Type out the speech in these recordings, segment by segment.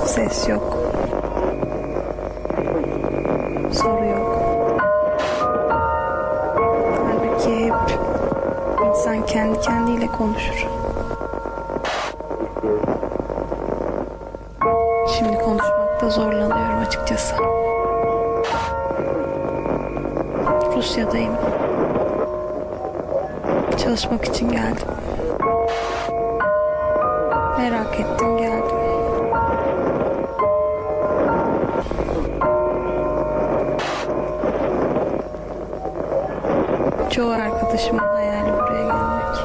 Ses yok. Soru yok. Halbuki hep insan kendi kendiyle konuşur. Şimdi konuşmakta zorlanıyorum açıkçası. Rusya'dayım. Çalışmak için geldim. Merak ettim, geldim. Çoğu arkadaşımın hayali buraya gelmek.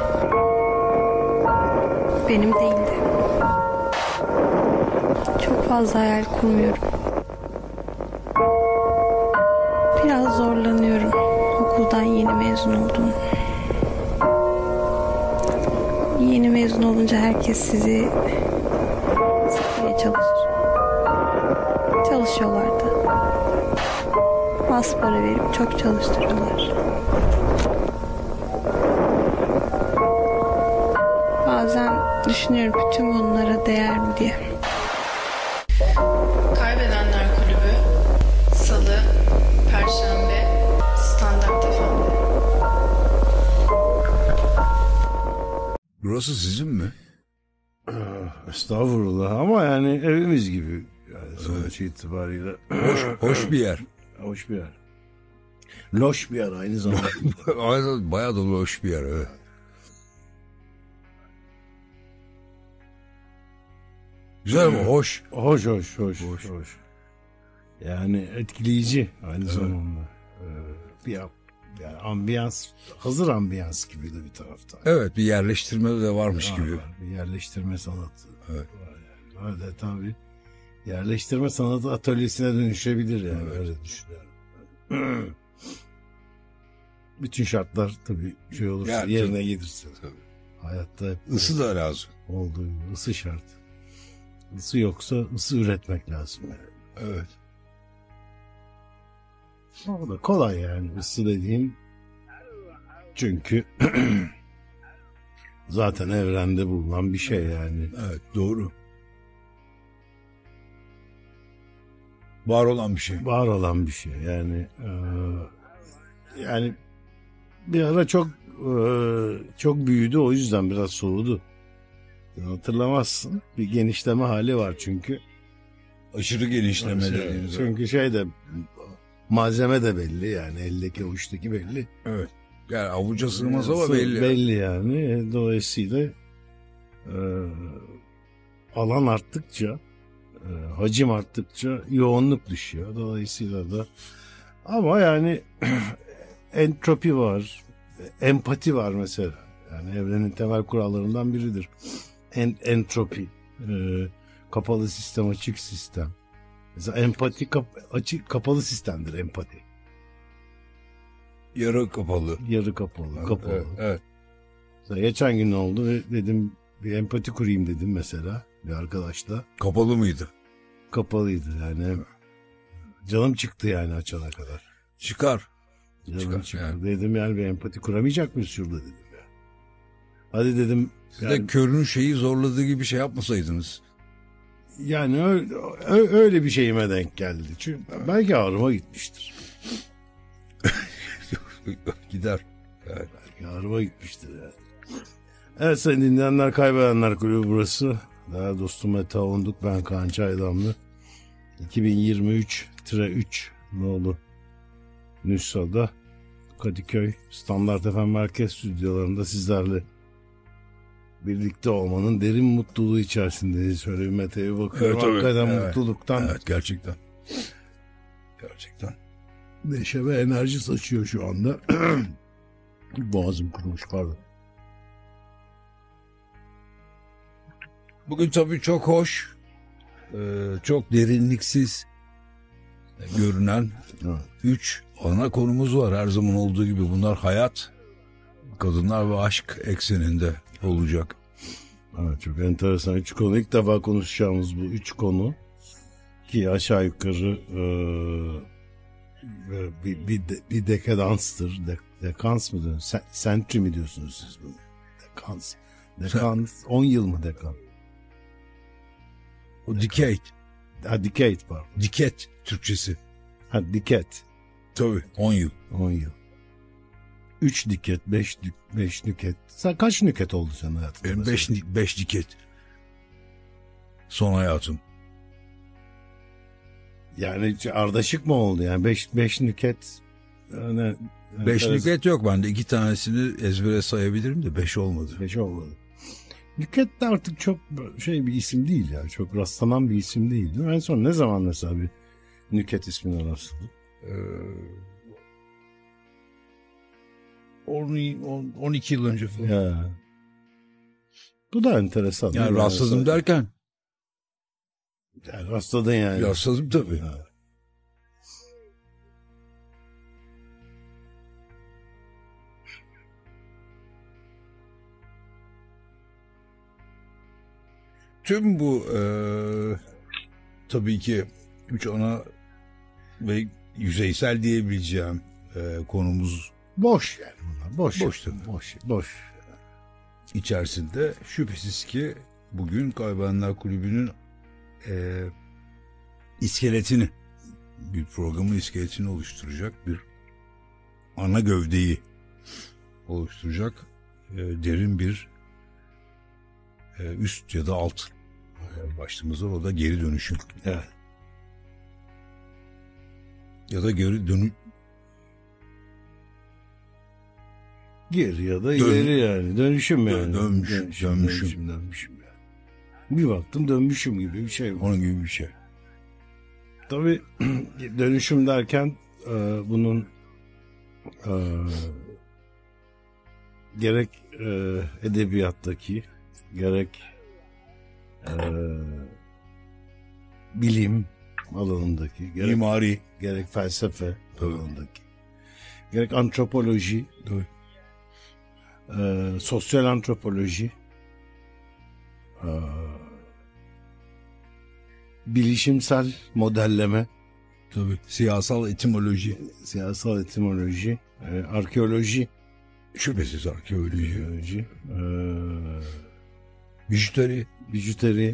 Benim değildi. Çok fazla hayal kurmuyorum. Biraz zorlanıyorum. Okuldan yeni mezun oldum. Yeni mezun olunca herkes sizi sıkmaya çalışır. Çalışıyorlar da. Az para verip çok çalıştırıyorlar. Bazen düşünüyorum bütün bunlara değer mi diye. Kaybedenler Kulübü Salı, Perşembe, Standart FM. Burası sizin mi? Estağfurullah ama yani evimiz gibi. Yani sonuç itibariyle. Hoş bir yer. Hoş bir yer. Loş bir yer aynı zamanda. Bayağı da hoş bir yer, evet. Güzel ama hoş. Hoş. Yani etkileyici aynı zamanda. Bir yani ambiyans, hazır ambiyans gibi de bir taraftan. Evet, bir yerleştirme de varmış gibi. Bir yerleştirme sanatı. Evet. Öyle tabii. Yerleştirme sanatı atölyesine dönüşebilir yani, evet. Öyle düşünüyorum. Bütün şartlar tabii şey olursa, yani, yerine gelirse. Tabii. Hayatta hep ısı da lazım. Olduğu gibi ısı şart. Isı yoksa ısı üretmek lazım yani. Evet. O da kolay yani ısı dediğin, çünkü zaten evrende bulunan bir şey yani. Evet, doğru. Var olan bir şey. Var olan bir şey yani. Yani bir ara çok büyüdü, o yüzden biraz soğudu. Hatırlamazsın. Bir genişleme hali var çünkü. Aşırı genişleme dediğimiz. Çünkü şey de, malzeme de belli yani, eldeki avuçtaki belli. Evet. Yani avuca sığmaz ama belli. Belli yani. Dolayısıyla alan arttıkça, hacim arttıkça yoğunluk düşüyor. Dolayısıyla da, ama yani entropi var, empati var mesela. Yani evrenin temel kurallarından biridir. Entropi, kapalı sistem, açık sistem. Mesela empati açık, kapalı sistemdir empati. Yarı kapalı. Yarı kapalı, Evet, kapalı. Evet. Mesela geçen gün ne oldu ve dedim bir empati kurayım dedim mesela bir arkadaşla. Kapalı mıydı? Kapalıydı yani. Canım çıktı yani açana kadar. Çıkar. Canım çıktı. Yani. Dedim yani bir empati kuramayacak mıyız şurada dedim ya. Hadi dedim. Siz de körün şeyi zorladığı gibi şey yapmasaydınız. Yani öyle bir şeyime denk geldi. Çünkü belki ağrıma gitmiştir. Gider. Evet. Belki ağrıma gitmiştir yani. Evet sayın dinleyenler, Kaybedenler Kulübü burası. Daha dostum Mete Avunduk, ben Kaan Çaydamlı. 2023-3 nolu Nüsha'da Kadıköy Standart FM Merkez Stüdyolarında sizlerle birlikte olmanın derin mutluluğu içerisindeyiz. Şöyle bir Mete'ye bakıyorum. Evet, hakikaten evet. Mutluluktan. Evet, gerçekten. Gerçekten. Neşe ve enerji saçıyor şu anda. Boğazım kurumuş, pardon. Bugün tabii çok hoş, çok derinliksiz görünen 3 ana konumuz var her zaman olduğu gibi. Bunlar hayat, kadınlar ve aşk ekseninde olacak. Evet, çok enteresan 3 konu. İlk defa konuşacağımız bu 3 konu ki aşağı yukarı bir dekadanstır. Dekans mı diyorsunuz? Century mi diyorsunuz siz bunu? Dekans. 10 yıl mı dekan? O decade. Decade pardon. Diket Türkçesi. Diket. Tabii 10 yıl. 10 yıl. 3 diket, 5 nüket. Sen kaç nüket oldu senin hayatında? Benim mesela? 5 diket. Son hayatım. Yani ardışık mı oldu? Yani 5 nüket. Yani, 5 nüket yok bende. 2 tanesini ezbere sayabilirim de 5 olmadı. 5 olmadı. Nüket de artık çok şey bir isim değil ya. Çok rastlanan bir isim değil. Değil mi? En son ne zaman mesela bir Nüket ismine rastladın? 12 yıl önce falan. Ya. Bu da enteresan. Yani rastladım mesela. derken. Yani rastladın yani. Rastladım tabii. Ha. Tüm bu tabii ki 3 ana ve yüzeysel diyebileceğim konumuz Boş yani bunlar. Boş. Boş tabii. Boş. içerisinde şüphesiz ki bugün Kaybedenler Kulübü'nün iskeletini, bir programın iskeletini oluşturacak, bir ana gövdeyi oluşturacak derin bir üst ya da alt başlığımız var. O da geri dönüşüm. Evet. Ya da geri Geri ya da ileri yani. Dönüşüm yani. Dönmüşüm. Yani. Bir baktım dönmüşüm gibi bir şey var. Onun gibi bir şey. Tabii dönüşüm derken bunun gerek edebiyattaki gerek bilim alanındaki gerek felsefe alanındaki gerek antropoloji sosyal antropoloji bilişimsel modelleme Tabii. Siyasal etimoloji, arkeoloji şüphesiz arkeoloji, bijuteri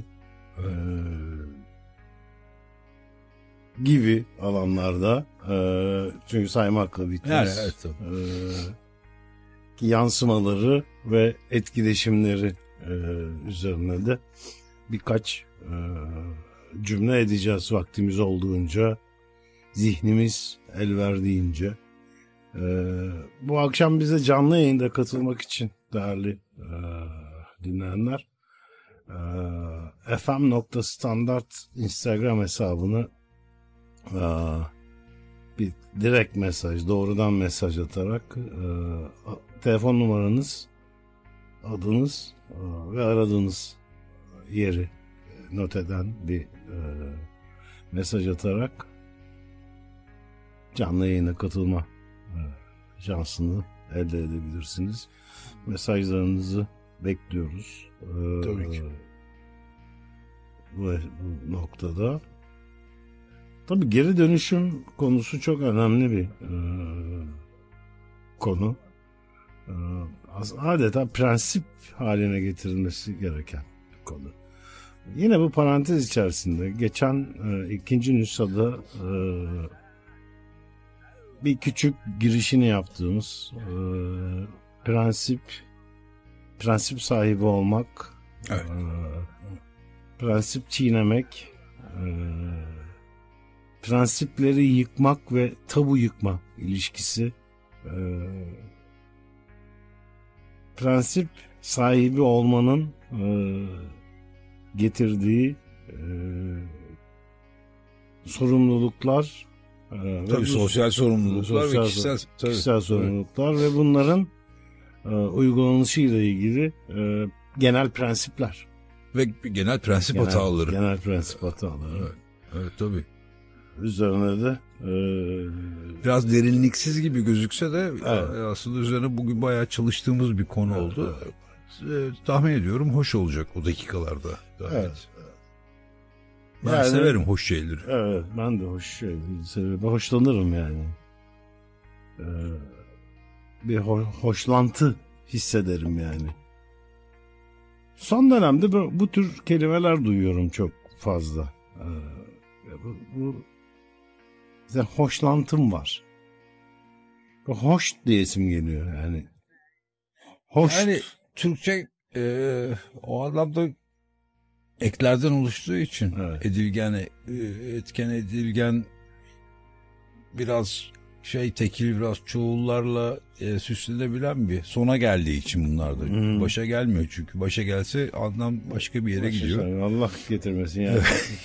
gibi alanlarda çünkü saymakla bitmez. Yani, evet, tabii. Yansımaları ve etkileşimleri üzerine de birkaç cümle edeceğiz vaktimiz olduğunca, zihnimiz el verdiğince. Bu akşam bize canlı yayında katılmak için değerli dinleyenler fm.standart Instagram hesabını bir direkt mesaj, doğrudan mesaj atarak telefon numaranız, adınız ve aradığınız yeri not eden bir mesaj atarak canlı yayına katılma şansını elde edebilirsiniz. Mesajlarınızı bekliyoruz. Tabii ki. Bu noktada. Tabii geri dönüşüm konusu çok önemli bir konu. Adeta prensip haline getirilmesi gereken bir konu. Yine bu parantez içerisinde geçen ikinci nüshada bir küçük girişini yaptığımız prensip sahibi olmak, Evet. Prensip çiğnemek, prensipleri yıkmak ve tabu yıkma ilişkisi, prensip sahibi olmanın getirdiği sorumluluklar, Tabii sosyal sorumluluklar ve kişisel sorumluluklar ve bunların uygulanışıyla ilgili genel prensipler. Ve genel prensip hataları. Genel prensip hataları. Evet tabii. Üzerine de biraz derinliksiz gibi gözükse de evet. Aslında üzerine bugün bayağı çalıştığımız bir konu oldu. Evet. Tahmin ediyorum hoş olacak o dakikalarda. Evet. Ben severim hoş şeyleri. Evet, ben de hoş şeyleri severim. Hoşlanırım yani. Bir hoşlantı hissederim yani. Son dönemde bu tür kelimeler duyuyorum çok fazla. Bu bize hoşlantım var. Hoş diyesim geliyor yani. Hoş. Yani Türkçe o anlamda eklerden oluştuğu için Evet. edilgen, etken edilgen, biraz tekil, biraz çoğullarla süslenebilen bir sona geldiği için bunlar da. Başa gelmiyor çünkü. Başa gelse anlam başka bir yere gidiyor. Allah getirmesin yani.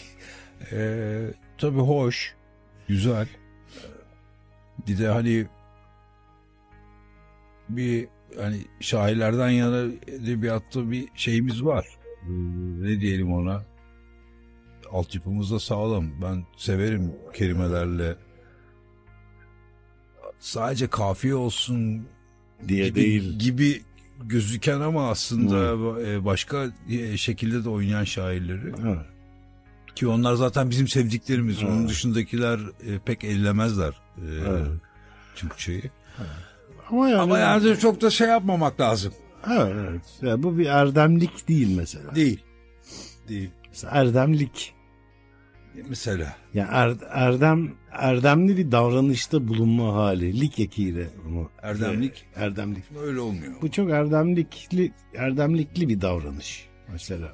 Tabii hoş, güzel. Bir de hani şairlerden yana edebiyatta bir şeyimiz var. Ne diyelim ona? Altyapımız da sağlam. Ben severim kelimelerle. Sadece kafiye olsun diye değil. gibi gözüken ama aslında başka şekilde de oynayan şairleri. Evet. Ki onlar zaten bizim sevdiklerimiz. Evet. Onun dışındakiler pek ellemezler Evet. Türkçeyi. Ama yani çok da yapmamak lazım. Evet. Yani bu bir erdemlik değil mesela. Değil. Mesela erdemlik. Mesela. Yani erdemli bir davranışta bulunma hali. Lik ekiyle. Erdemlik. Erdemlik. Öyle olmuyor. Bu çok erdemlikli bir davranış mesela.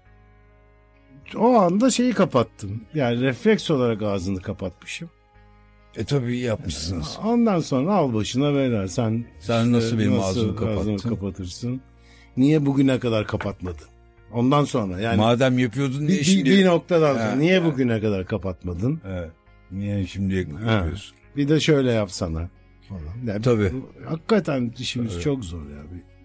O anda şeyi kapattım. Yani refleks olarak ağzını kapatmışım. Tabii iyi yapmışsınız. Ondan sonra al başına bela. Sen nasıl benim ağzımı kapattın? Kapatırsın? Niye bugüne kadar kapatmadın? Ondan sonra yani. Madem yapıyordun niye şimdi? Bir noktadan sonra. Ha, niye bugüne kadar kapatmadın? Evet. Niye şimdiye yapıyorsun? Bir de şöyle yapsana. Falan. Yani Tabii. Hakikaten işimiz çok zor ya.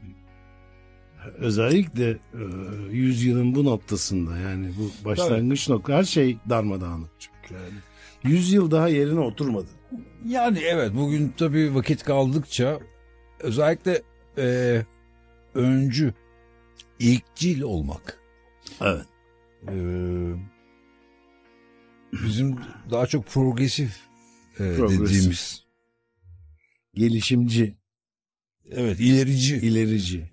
Özellikle yüzyılın bu noktasında yani bu başlangıç nokta her şey darmadağınık çünkü yani. 100 yıl daha yerine oturmadı. Yani evet, bugün tabii vakit kaldıkça özellikle öncü, ilkçil olmak. Evet. Bizim daha çok progresif dediğimiz. Gelişimci. Evet, ilerici.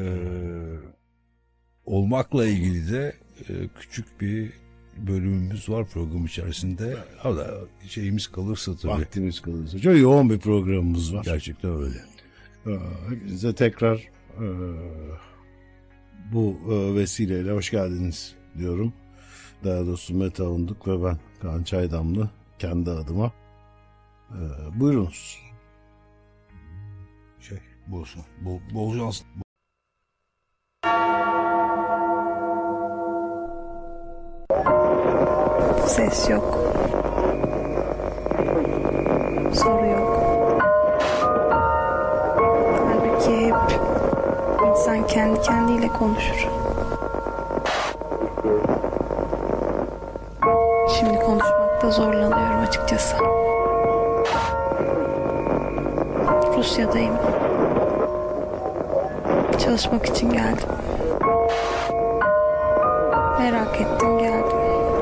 Olmakla ilgili de küçük bir bölümümüz var program içerisinde. O da şeyimiz kalırsa tabii. Vaktimiz kalırsa. Çok yoğun bir programımız var. Gerçekten öyle. Hepinize tekrar bu vesileyle hoş geldiniz diyorum. Değerli dostum Mete Avunduk ve ben Kaan Çaydamlı kendi adıma. Buyurunuz. Bol şans. Ses yok. Soru yok. Halbuki hep insan kendi kendiyle konuşur. Şimdi konuşmakta zorlanıyorum açıkçası. Rusya'dayım. Çalışmak için geldim. Merak ettim, geldim.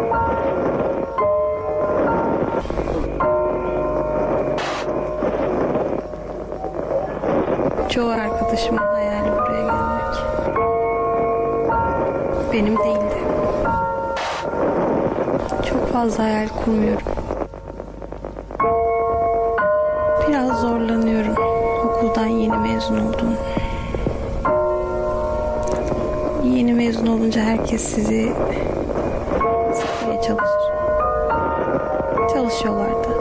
Çoğu arkadaşımın hayali buraya gelmek. Benim değildi. Çok fazla hayal kurmuyorum. Biraz zorlanıyorum. Okuldan yeni mezun oldum. Yeni mezun olunca herkes sizi sıkmaya çalışır. Çalışıyorlar da.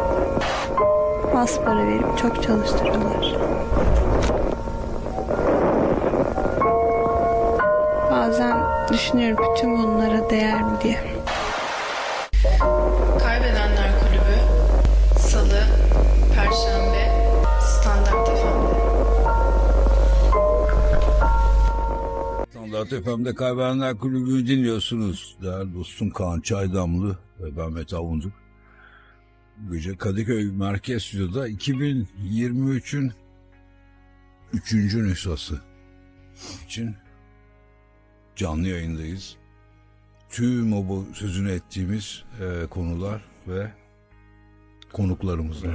Az para verip çok çalıştırıyorlar. Bazen düşünüyorum bütün bunlara değer mi diye. Kaybedenler Kulübü Salı, Perşembe, Standart FM'de. Standart FM'de Kaybedenler Kulübü'nü dinliyorsunuz. Değerli dostum Kaan Çaydamlı ve ben Mete Avunduk. Bu gece Kadıköy Merkez Stüdyo'da 2023'ün 3. nüshası için canlı yayındayız. Tüm o bu sözünü ettiğimiz konular ve konuklarımızla.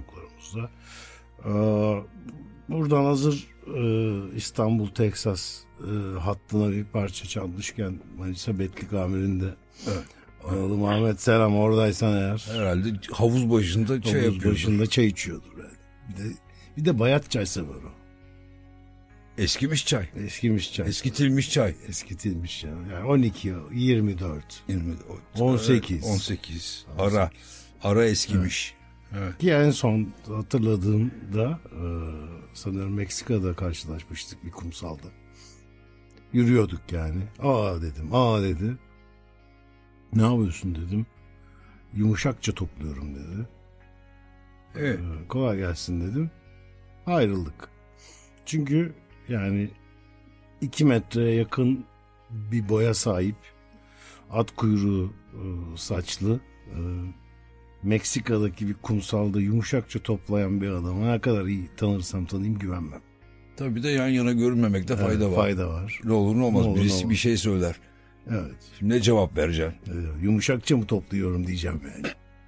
Buradan hazır İstanbul, Teksas hattına bir parça çalmışken Manisa Betlik Amir'in de Oğlum Ahmet selam, oradaysan eğer. Herhalde havuz başında çay Havuz yapıyordur. başında çay içiyordur yani. Bir de bayat çay sever o. Eskimiş çay. Eskimiş çay. Eskitilmiş çay. Eskitilmiş yani 12, 24. 20, 18. 18. Ara eskimiş. Evet. Ki en son hatırladığımda sanırım Meksika'da karşılaşmıştık bir kumsalda. Yürüyorduk yani. Aa dedi. Ne yapıyorsun dedim. Yumuşakça topluyorum dedi. Evet. Kolay gelsin dedim. Ayrıldık. Çünkü yani 2 metreye yakın bir boya sahip, at kuyruğu saçlı, Meksika'daki bir kumsalda yumuşakça toplayan bir adama ne kadar iyi tanırsam tanıyayım güvenmem. Tabii bir de yan yana görünmemekte fayda var. Fayda var. Ne olur ne olmaz. Ne olur, Birisi ne olur. bir şey söyler. Evet. Şimdi ne cevap vereceksin? Yumuşakça mı topluyorum diyeceğim yani.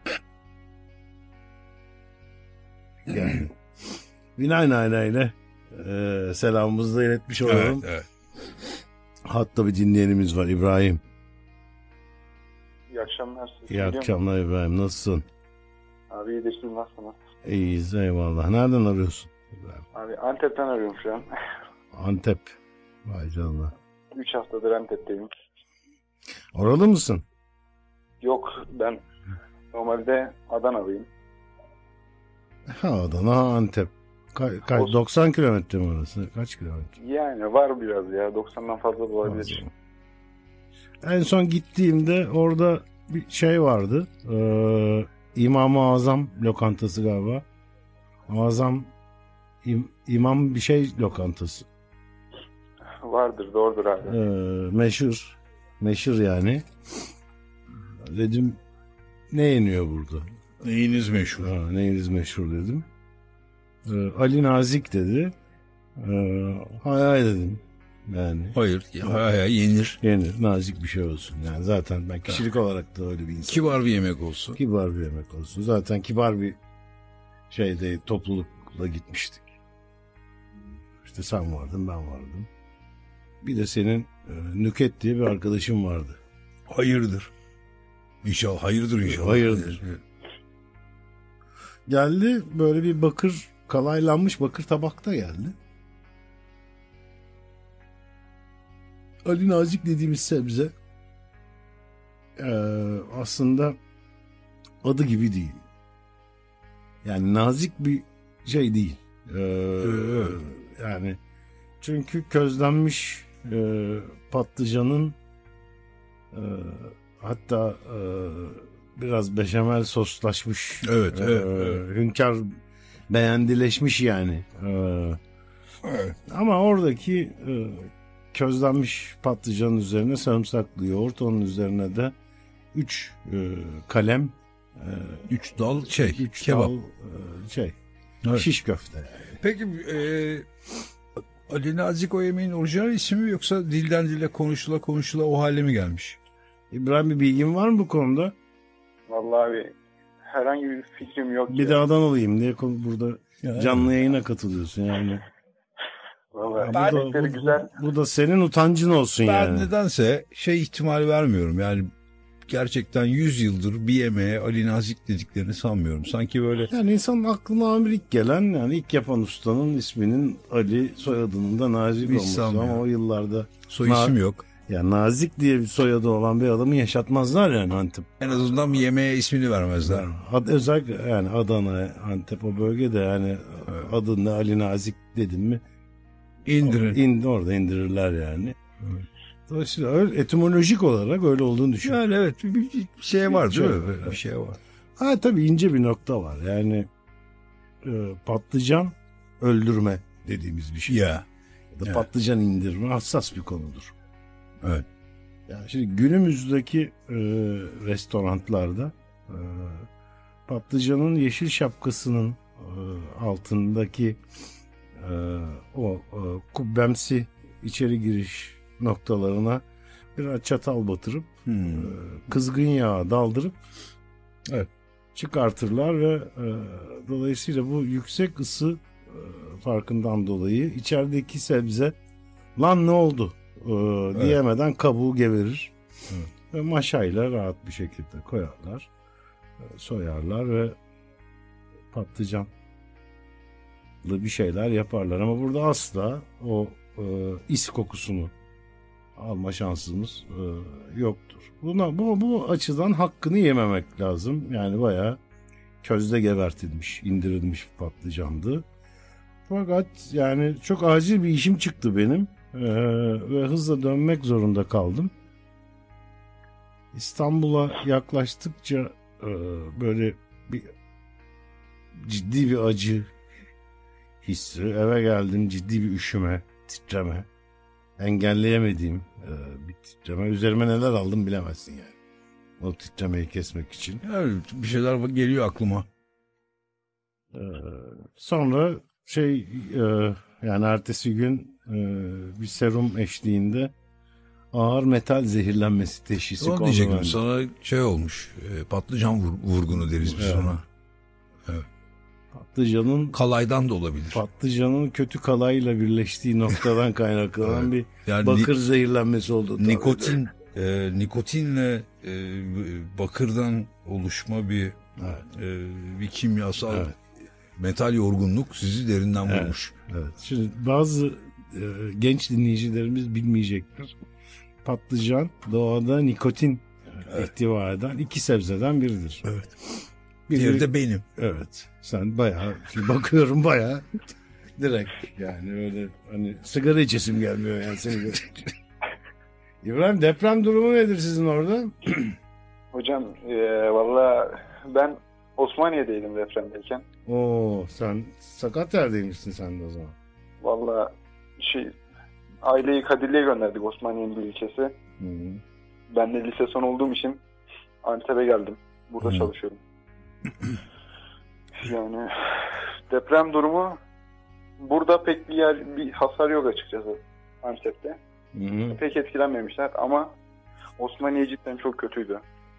Yani. Binaenaleyh selamımızı da iletmiş olalım. Evet. Hatta bir dinleyenimiz var, İbrahim. İyi akşamlar. İyi akşamlar İbrahim, nasılsın? Abi iyidir, siz nasılsınız? İyiyiz eyvallah. Nereden arıyorsun İbrahim? Abi Antep'ten arıyorum şu an. Antep. Vay canına. 3 haftadır Antep'teyim. Oralı mısın? Yok, ben normalde Adanalıyım. Ha, Adana, Antep. 90 kilometre mi orası? Kaç kilometre? Yani var biraz ya, 90'dan fazla da olabilir. En son gittiğimde orada bir şey vardı. İmam-ı Azam lokantası galiba. Azam İmam bir şey lokantası. Vardır, doğrudur abi. Meşhur. Meşhur yani. Dedim ne yeniyor burada? Neyiniz meşhur? Neyiniz meşhur dedim. Ali Nazik dedi. Hay dedim. Yani. Hayır. Yenir. Yenir. Nazik bir şey olsun. Yani zaten ben kişilik olarak da öyle bir insanım. Kibar bir yemek olsun. Kibar bir yemek olsun. Zaten kibar bir şeyde toplulukla gitmiştik. İşte sen vardın, ben vardım. Bir de senin Nüket diye bir arkadaşım vardı. Hayırdır. İnşallah. Hayırdır inşallah. Hayırdır. Geldi böyle bir kalaylanmış bakır tabakta geldi. Ali Nazik dediğimiz sebze aslında adı gibi değil. Yani nazik bir şey değil. Yani çünkü közlenmiş patlıcanın hatta biraz beşamel soslaşmış. Evet. Hünkâr beğendileşmiş yani. Evet. Ama oradaki közlenmiş patlıcanın üzerine sarımsaklı yoğurt, onun üzerine de 3 kalem 3 dal 3 kebap. dal Evet. şiş köfte. Peki Ali Nazik o yemeğin orijinal ismi mi yoksa dilden dile konuşula o hale mi gelmiş? İbrahim, bir bilgin var mı bu konuda? Vallahi abi herhangi bir fikrim yok. Bir de Adanalıyım diye burada canlı yayına katılıyorsun yani. Vallahi güzel. Bu da senin utancın olsun Ben yani. nedense ihtimal vermiyorum. Yani gerçekten 100 yıldır bir yemeğe Ali Nazik dediklerini sanmıyorum. Sanki böyle... Yani insanın aklına ilk gelen, yani ilk yapan ustanın isminin Ali, soyadının da Nazik Hiç olması. sanmıyorum. Ama o yıllarda Soy isim yok. yani Nazik diye bir soyadı olan bir adamı yaşatmazlar yani Antep. En azından bir yemeğe ismini vermezler. Özellikle yani Adana, Antep o bölgede yani adını Ali Nazik dedim mi İndirin. orada indirirler yani. Evet. Dolayısıyla öyle, etimolojik olarak öyle olduğunu düşünüyorum. Yani evet bir şey var değil mi? Bir şey var. Ha tabii ince bir nokta var. Yani patlıcan öldürme dediğimiz bir şey. Ya. Ya da Evet. patlıcan indirme hassas bir konudur. Evet. Yani şimdi günümüzdeki restoranlarda patlıcanın yeşil şapkasının altındaki o kubbemsi içeri giriş noktalarına biraz çatal batırıp kızgın yağa daldırıp Evet. çıkartırlar ve dolayısıyla bu yüksek ısı farkından dolayı içerideki sebze lan ne oldu diyemeden kabuğu geverir. Ve maşayla rahat bir şekilde koyarlar, soyarlar ve patlıcanlı bir şeyler yaparlar. Ama burada asla o is kokusunu alma şansımız yoktur. Bu açıdan hakkını yememek lazım. Yani bayağı közde gebertilmiş, indirilmiş bir patlıcandı. Fakat yani çok acil bir işim çıktı benim ve hızla dönmek zorunda kaldım. İstanbul'a yaklaştıkça böyle ciddi bir acı hissi, eve geldim, ciddi bir üşüme, titreme, engelleyemediğim bir titreme. Üzerime neler aldım bilemezsin yani. O titremeyi kesmek için. Yani bir şeyler geliyor aklıma. Sonra yani ertesi gün bir serum eşliğinde ağır metal zehirlenmesi teşhisi Onu kondu. diyecektim sana, olmuş. Patlıcan vurgunu deriz biz ona. Evet. Kalaydan da olabilir. Patlıcanın kötü kalayla birleştiği noktadan kaynaklanan bir Yani bakır zehirlenmesi oldu. Nikotinle bakırdan oluşma bir kimyasal metal yorgunluk sizi derinden vurmuş. Evet. Şimdi bazı genç dinleyicilerimiz bilmeyecektir. Patlıcan doğada nikotin ihtiva eden 2 sebzeden biridir. Evet. Diğeri de benim. Evet. Sen bayağı, bakıyorum bayağı direkt yani öyle hani sigara içesim gelmiyor yani seni görünce. İbrahim, deprem durumu nedir sizin orada? Hocam valla ben Osmaniye'deydim depremdeyken. Oo, sen sakat yerdeymişsin sen de o zaman. Valla aileyi Kadirli'ye gönderdik, Osmaniye'nin bir ilçesi. Hı-hı. Ben de lise son olduğum için Antep'e geldim. Burada çalışıyorum. Yani deprem durumu burada pek bir hasar yok açıkçası Antep'te. Hı-hı. Pek etkilenmemişler ama Osmaniye cidden çok kötüydü.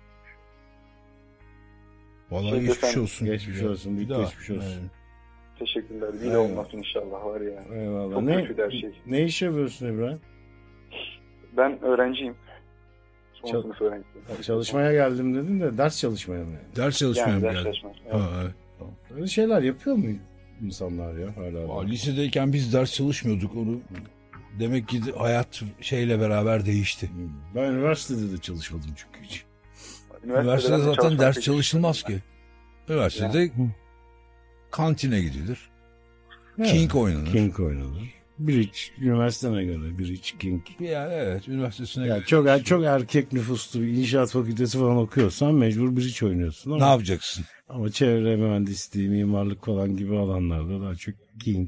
Vallahi geçmiş olsun. Geçmiş olsun. Bir geçmiş olsun. Evet. Teşekkürler. Bir de olmasın inşallah var ya. Eyvallah. Çok kötüydü her şey. Ne iş yapıyorsun İbrahim? Ben öğrenciyim. Son sınıf öğrencisiyim. Çalışmaya geldim dedin de ders çalışmaya mı? Ders çalışmaya mı ders geldin? çalışmaya. Evet. Evet. Öyle şeyler yapıyor mu insanlar ya hala? Lisedeyken biz ders çalışmıyorduk onu. Demek ki hayat şeyle beraber değişti. Ben üniversitede de çalışmadım çünkü hiç. Üniversitede zaten ders çalışılmaz ki. Üniversitede kantine gidilir. Evet. King oynanır. King oynanır. Bridge, üniversiteme göre Bridge, King. Yani evet, üniversitesine Yani göre. çok erkek nüfuslu bir inşaat fakültesi falan okuyorsan mecbur Bridge oynuyorsun. Ama, Ne yapacaksın? ama çevre mühendisliği, mimarlık falan gibi alanlarda daha çok King,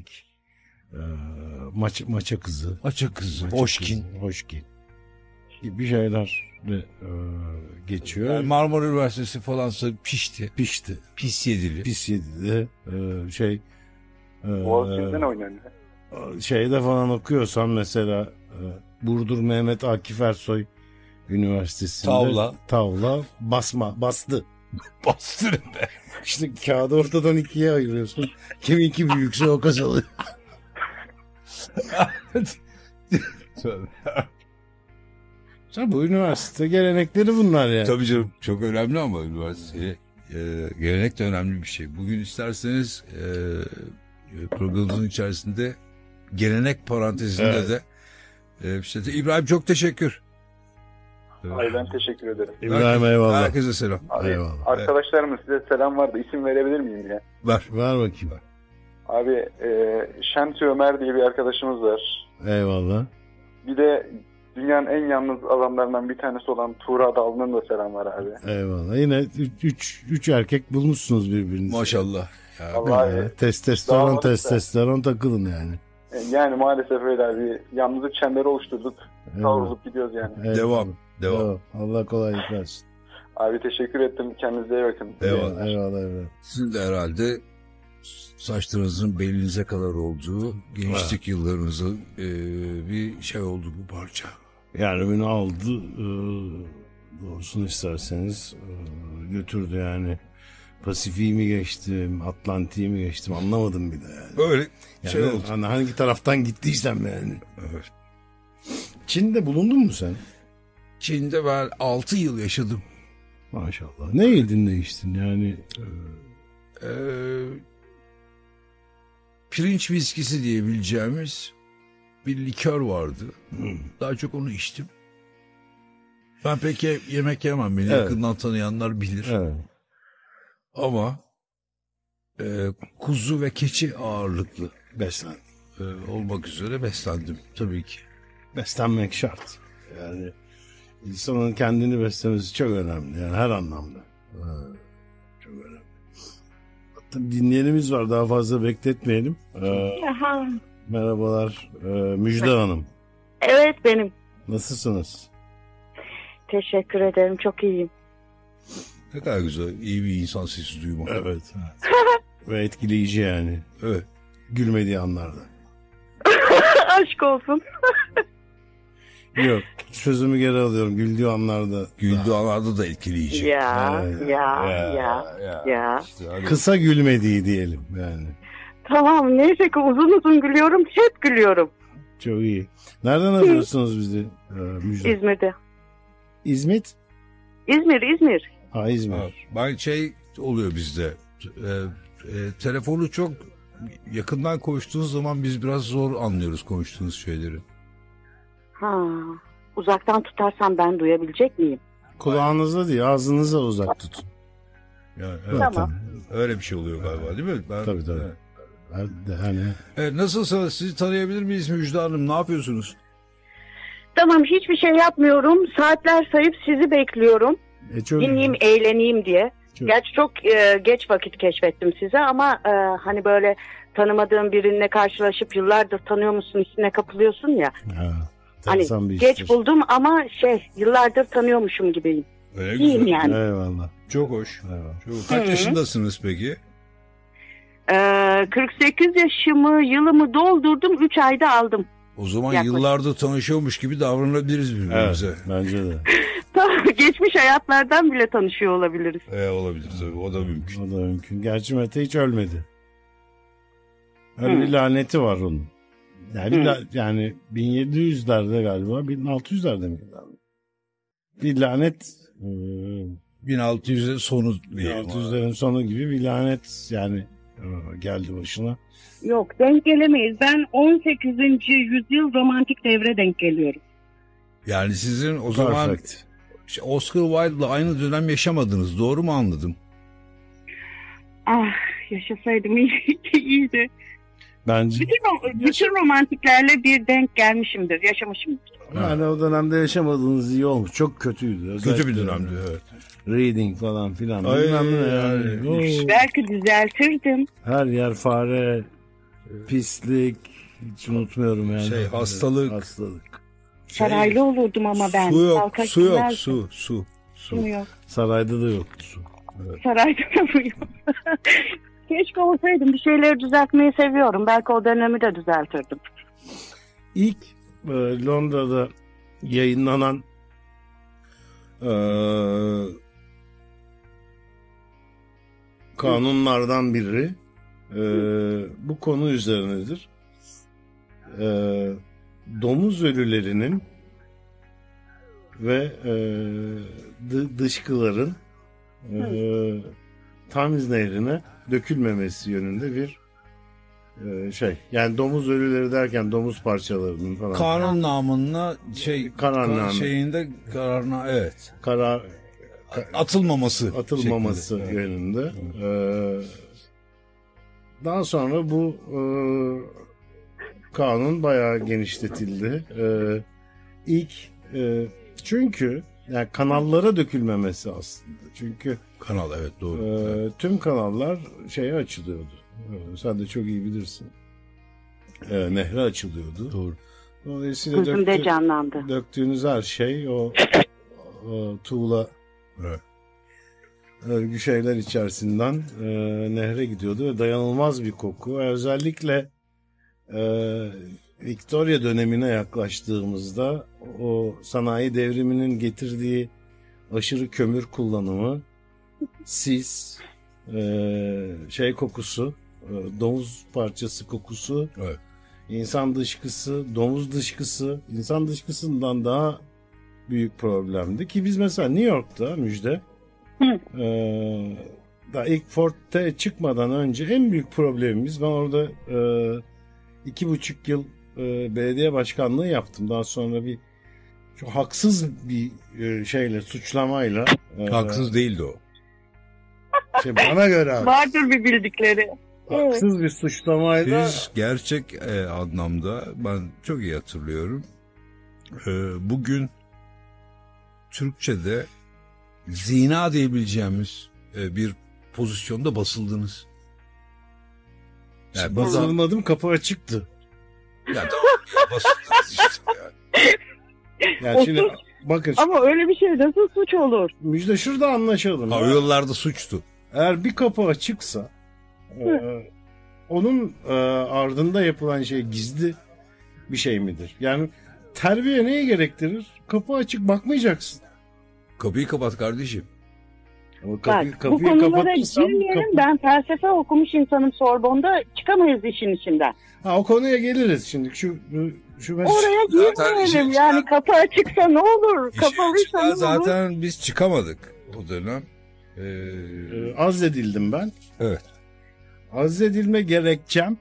maça kızı. Maça kızı, Hoşkin gibi şeyler geçiyor. Yani Marmara Üniversitesi falansa pişti. Pişti. Pis yedili. Pis yedide Boğaziçi'nde ne oynuyor? şeyde falan okuyorsan mesela Burdur Mehmet Akif Ersoy Üniversitesi'nde tavla bastı. Bastırın be. İşte kağıdı ortadan 2'ye ayırıyorsun. Kiminki büyükse o kazanıyor. Sen bu üniversite gelenekleri bunlar yani. Tabii canım, çok önemli ama üniversiteye gelenek de önemli bir şey. Bugün isterseniz programımızın içerisinde gelenek parantezinde de İbrahim çok teşekkür. Ay ben teşekkür ederim. İbrahim eyvallah. Herkese selam. Abi, Eyvallah. arkadaşlarımın size selam vardı. İsim verebilir miyim ya? Ver bakayım. Abi Şenti Ömer diye bir arkadaşımız var. Eyvallah. Bir de dünyanın en yalnız adamlarından bir tanesi olan Tuğra Dallı'nın da selam var abi. Eyvallah. Yine üç erkek bulmuşsunuz birbirinizi. Maşallah. Ya, Vallahi testosteron takılın yani. Yani maalesef öyle abi. Yalnızlık çemberi oluşturduk. Kavrulup gidiyoruz yani. Evet. Devam. Allah kolaylık versin. Abi teşekkür ettim. Kendinize iyi bakın. Eyvallah. Sizin de herhalde saçlarınızın belinize kadar olduğu, gençlik yıllarınızın bir şey oldu bu parça. Yani beni aldı, doğrusunu isterseniz götürdü yani. Pasifik'i mi geçtim, Atlantik'i mi geçtim anlamadım bir de yani. Böyle Yani oldu. hani hangi taraftan gittiysem yani. Evet. Çin'de bulundun mu sen? Çin'de ben 6 yıl yaşadım. Maşallah. Ne yedin ne içtin yani? Ee, pirinç viskisi diyebileceğimiz bir likör vardı. Daha çok onu içtim. Ben pek yemek yemem. Beni Evet. yakından tanıyanlar bilir. Evet. Ama kuzu ve keçi ağırlıklı Beslen. olmak üzere beslendim tabii ki. Beslenmek şart. Yani insanın kendini beslemesi çok önemli. Yani her anlamda. Çok önemli. Hatta dinleyenimiz var. Daha fazla bekletmeyelim. Aha. Merhabalar. Müjde Hanım. Evet benim. Nasılsınız? Teşekkür ederim. Çok iyiyim. Ne kadar güzel, iyi bir insan sesi duymak. Evet. Ve etkileyici yani. Evet. Gülmediği anlarda. Aşk olsun. Yok. Sözümü geri alıyorum. Güldüğü anlarda. Güldüğü anlarda da etkileyici. Ya. Kısa gülmediği diyelim yani. Tamam neyse ki uzun uzun gülüyorum. Hep gülüyorum. Çok iyi. Nereden arıyorsunuz bizi Müjde? İzmir'de. İzmit? İzmir. Ha İzmir. Evet. Ben oluyor bizde. Telefonu çok yakından konuştuğunuz zaman biz biraz zor anlıyoruz konuştuğunuz şeyleri. Ha. Uzaktan tutarsam ben duyabilecek miyim? Kulağınıza değil ağzınıza uzak tutun. Yani, Evet, Tamam. öyle bir şey oluyor galiba değil mi? Tabii. Evet. Hani Nasılsınız? Sizi tanıyabilir miyiz Müjde Hanım? Ne yapıyorsunuz? Tamam hiçbir şey yapmıyorum. Saatler sayıp sizi bekliyorum. çok Dinleyeyim, eğleneyim diye. Çok- Gerçi çok geç vakit keşfettim size ama hani böyle tanımadığın birinle karşılaşıp yıllardır tanıyormuşsun hissine kapılıyorsun ya. Ha, Hani enteresan bir geç iştir. buldum ama yıllardır tanıyormuşum gibiyim. Öyle İyiyim güzel. yani. Eyvallah. Çok hoş. Eyvallah. Kaç Hı. yaşındasınız peki? 48 yılımı doldurdum 3 ayda aldım. O zaman Yaklaşık. yıllardır tanışıyormuş gibi davranabiliriz birbirimize. Evet, bence de. Geçmiş hayatlardan bile tanışıyor olabiliriz. Olabilir tabii. O da mümkün. O da mümkün. Gerçi Mete hiç ölmedi. Öyle bir laneti var onun. Yani 1700'lerde galiba 1600'lerde mi? Bir lanet 1600'lerin sonu diyelim. 1600'lerin sonu gibi bir lanet yani geldi başına. Yok denk gelemeyiz. Ben 18. yüzyıl romantik devre denk geliyorum. Yani sizin o zaman Perfect. Oscar Wilde'la aynı dönem yaşamadınız. Doğru mu anladım? Ah yaşasaydım iyiydi. Bence Bütün romantiklerle bir denk gelmişimdir, yaşamışımdır. yani o dönemde yaşamadığınız iyi olmuş. Çok kötüydü. Kötü bir Özellikle dönemdi evet. Reading falan filan. Ay, Bilmem ne yani. Oo, Belki düzeltirdim. her yer fare, pislik. Hiç unutmuyorum yani. Hastalık. Hastalık. Saraylı olurdum ama ben. Su yok, Halka su yok, gitmezdim. su. Su mu yok? Sarayda da yoktu su. Sarayda da mı yok? Keşke olsaydım. Bir şeyleri düzeltmeyi seviyorum. Belki o dönemi de düzeltirdim. İlk Londra'da yayınlanan kanunlardan biri bu konu üzerinedir. Domuz ölülerinin ve dışkıların Tamiz Nehri'ne dökülmemesi yönünde bir yani domuz ölüleri derken domuz parçalarının falan Kanun namına Kararname. kararına evet. karar şeklinde. atılmaması Evet. yönünde. Daha sonra bu kanun bayağı genişletildi. İlk çünkü yani kanallara dökülmemesi aslında. Çünkü Kanal evet doğru. tüm kanallar şeye açılıyordu. Sen de çok iyi bilirsin. Nehre açılıyordu. Doğru. Dolayısıyla Gözümde canlandı. döktüğünüz her şey o tuğla Evet. örgü şeyler içerisinden nehre gidiyordu ve dayanılmaz bir koku. Özellikle Victoria dönemine yaklaştığımızda o sanayi devriminin getirdiği aşırı kömür kullanımı, sis, kokusu, domuz parçası kokusu, Evet. insan dışkısı, domuz dışkısı, insan dışkısından daha büyük problemdi ki biz mesela New York'ta Müjde daha ilk Ford'ta çıkmadan önce en büyük problemimiz, ben orada 2,5 yıl belediye başkanlığı yaptım. Daha sonra bir çok haksız bir şeyle, suçlamayla Haksız değildi o. bana göre Vardır bir bildikleri. haksız bir suçlamayla Biz gerçek anlamda, ben çok iyi hatırlıyorum. Bugün Türkçe'de zina diyebileceğimiz bir pozisyonda basıldınız. Yani basılmadım, kapı açıktı. yani basıldınız işte yani. Yani şimdi bakın Ama öyle bir şey nasıl suç olur? Müjde, şurada anlaşalım. Hava yollarda suçtu. Eğer bir kapı açıksa onun ardında yapılan şey gizli bir şey midir? Yani terbiye neyi gerektirir? Kapı açık, bakmayacaksın. Kapıyı kapat kardeşim. Ama Bak, bu konulara girmeyelim. Ben felsefe okumuş insanım Sorbon'da. Çıkamayız işin içinden. O konuya geliriz şimdi. Şu Oraya Zaten girmeyelim. işin Yani kapı açıksa ne olur? Kapalıysa ne olur? Zaten biz çıkamadık o dönem. azledildim ben. Evet. Azledilme gerekçem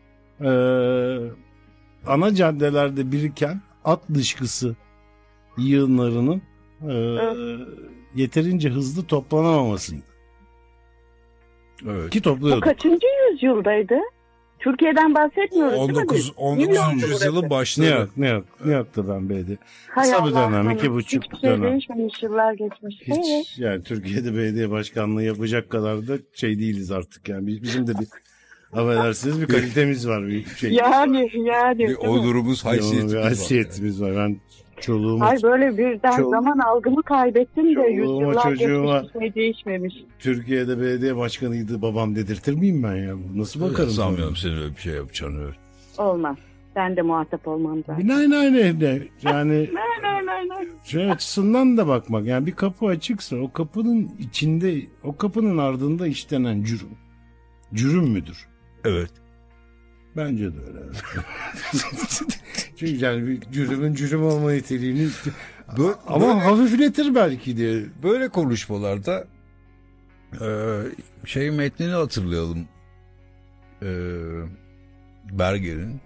ana caddelerde biriken at dışkısı yığınlarının yeterince hızlı toplanamamasıydı. Evet. Ki Bu topluyorduk. kaçıncı yüzyıldaydı? Türkiye'den bahsetmiyoruz değil mi biz? 19. yüzyılın başları. New York'ta ben belediye. Hay Kısa bir Allah, dönem, tamam. 2,5 Hiçbir şey dönem. değişmemiş, yıllar geçmiş. Evet. Hiç yani Türkiye'de belediye başkanlığı yapacak kadar da şey değiliz artık yani. Bizim de bir affedersiniz bir kalitemiz var, bir şey. Yani. Bir değil mi? onurumuz, Bir haysiyetimiz var. Ben çoluğuma, Ay böyle birden Çol- zaman algımı kaybettim de Çoluğuma, yüzyıllar çocuğuma- geçmiş, bir şey değişmemiş. Türkiye'de belediye başkanıydı babam dedirtir miyim ben ya? Nasıl bakarım? Sanmıyorum senin öyle bir şey yapacağını öyle. Olmaz. Ben de muhatap olmam zaten. Nein. Yani Nein. şey açısından da bakmak. Yani bir kapı açıksa o kapının içinde, o kapının ardında işlenen cürüm müdür? Evet. Bence de öyle. Çünkü yani bir cürüm olma niteliğini ama hafifletir belki diye. Böyle konuşmalarda metnini hatırlayalım. Berger'in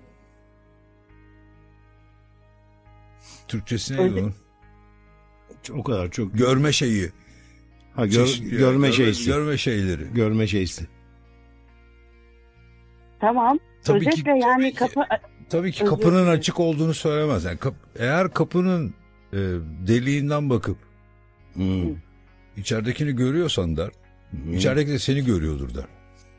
Türkçesi neydi onun? O kadar çok. Görme şeyi. Görme şeysi. Görme şeyleri. Görme şeysi. Tamam. Özetle yani kapı... Tabii ki Özür kapının dilerim. açık olduğunu söylemez. Yani eğer kapının deliğinden bakıp içeridekini görüyorsan der, içerideki de seni görüyordur der.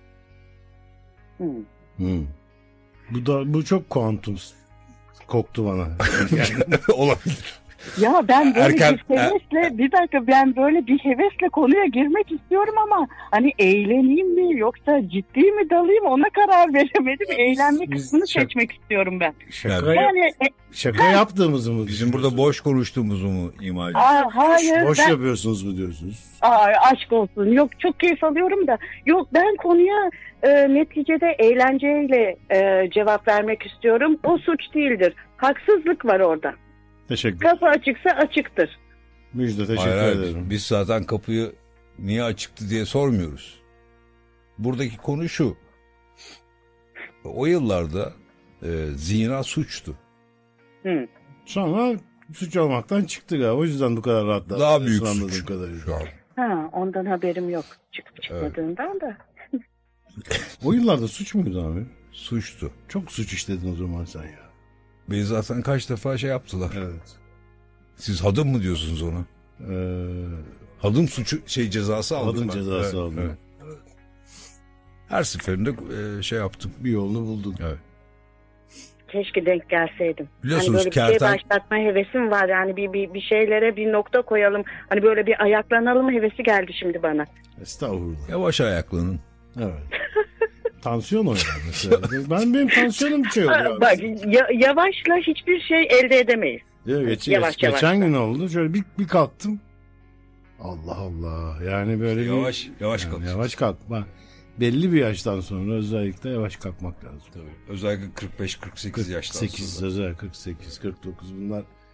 Bu çok kuantum koktu bana. Olabilir. Ya ben böyle Erken- bir hevesle ben böyle bir hevesle konuya girmek istiyorum ama hani eğleneyim mi yoksa ciddi mi dalayım ona karar veremedim. Eğlenme biz kısmını çok- seçmek istiyorum ben. Yani şaka yaptığımızı mı? Bizim burada boş konuştuğumuzu mu ima ediyorsun? Hayır Boş ben yapıyorsunuz mu diyorsunuz? aşk olsun. Yok çok keyif alıyorum da. Yok ben konuya neticede eğlenceyle cevap vermek istiyorum. O suç değildir. Haksızlık var orada. Teşekkür. Kapı açıksa açıktır. Müjde teşekkür Hayır, ederim. biz zaten kapıyı niye açıktı diye sormuyoruz. Buradaki konu şu. O yıllarda zina suçtu. Sonra suç olmaktan çıktı galiba. O yüzden bu kadar rahatlar. Daha büyük Anladığım suç kadarıyla. şu an. Ha, ondan haberim yok. Çıkıp çıkmadığından da. O yıllarda suç muydu abi? Suçtu. Çok suç işledin o zaman sen ya. Beni zaten kaç defa şey yaptılar. Evet. Siz hadım mı diyorsunuz ona? Hadım suçu cezası aldım. Hadım ben. cezası aldım. Evet. Her seferinde şey yaptım. Bir yolunu buldun. Evet. Keşke denk gelseydim. Biliyorsunuz hani böyle bir şey başlatma hevesim var. Yani bir şeylere bir nokta koyalım. Hani böyle bir ayaklanalım hevesi geldi şimdi bana. Estağfurullah. Yavaş ayaklanın. Evet. Tansiyon oynar mesela. Benim tansiyonum şey oluyor. Bak yavaşla hiçbir şey elde edemeyiz. Yavaş. Geçen gün oldu. Şöyle bir kalktım. Allah Allah. Yani böyle Yavaş yani kalk. yavaş kalkma. Belli bir yaştan sonra özellikle yavaş kalkmak lazım. Tabii. Özellikle 45-48 yaştan 48 sonra. özellikle 48 49 bunlar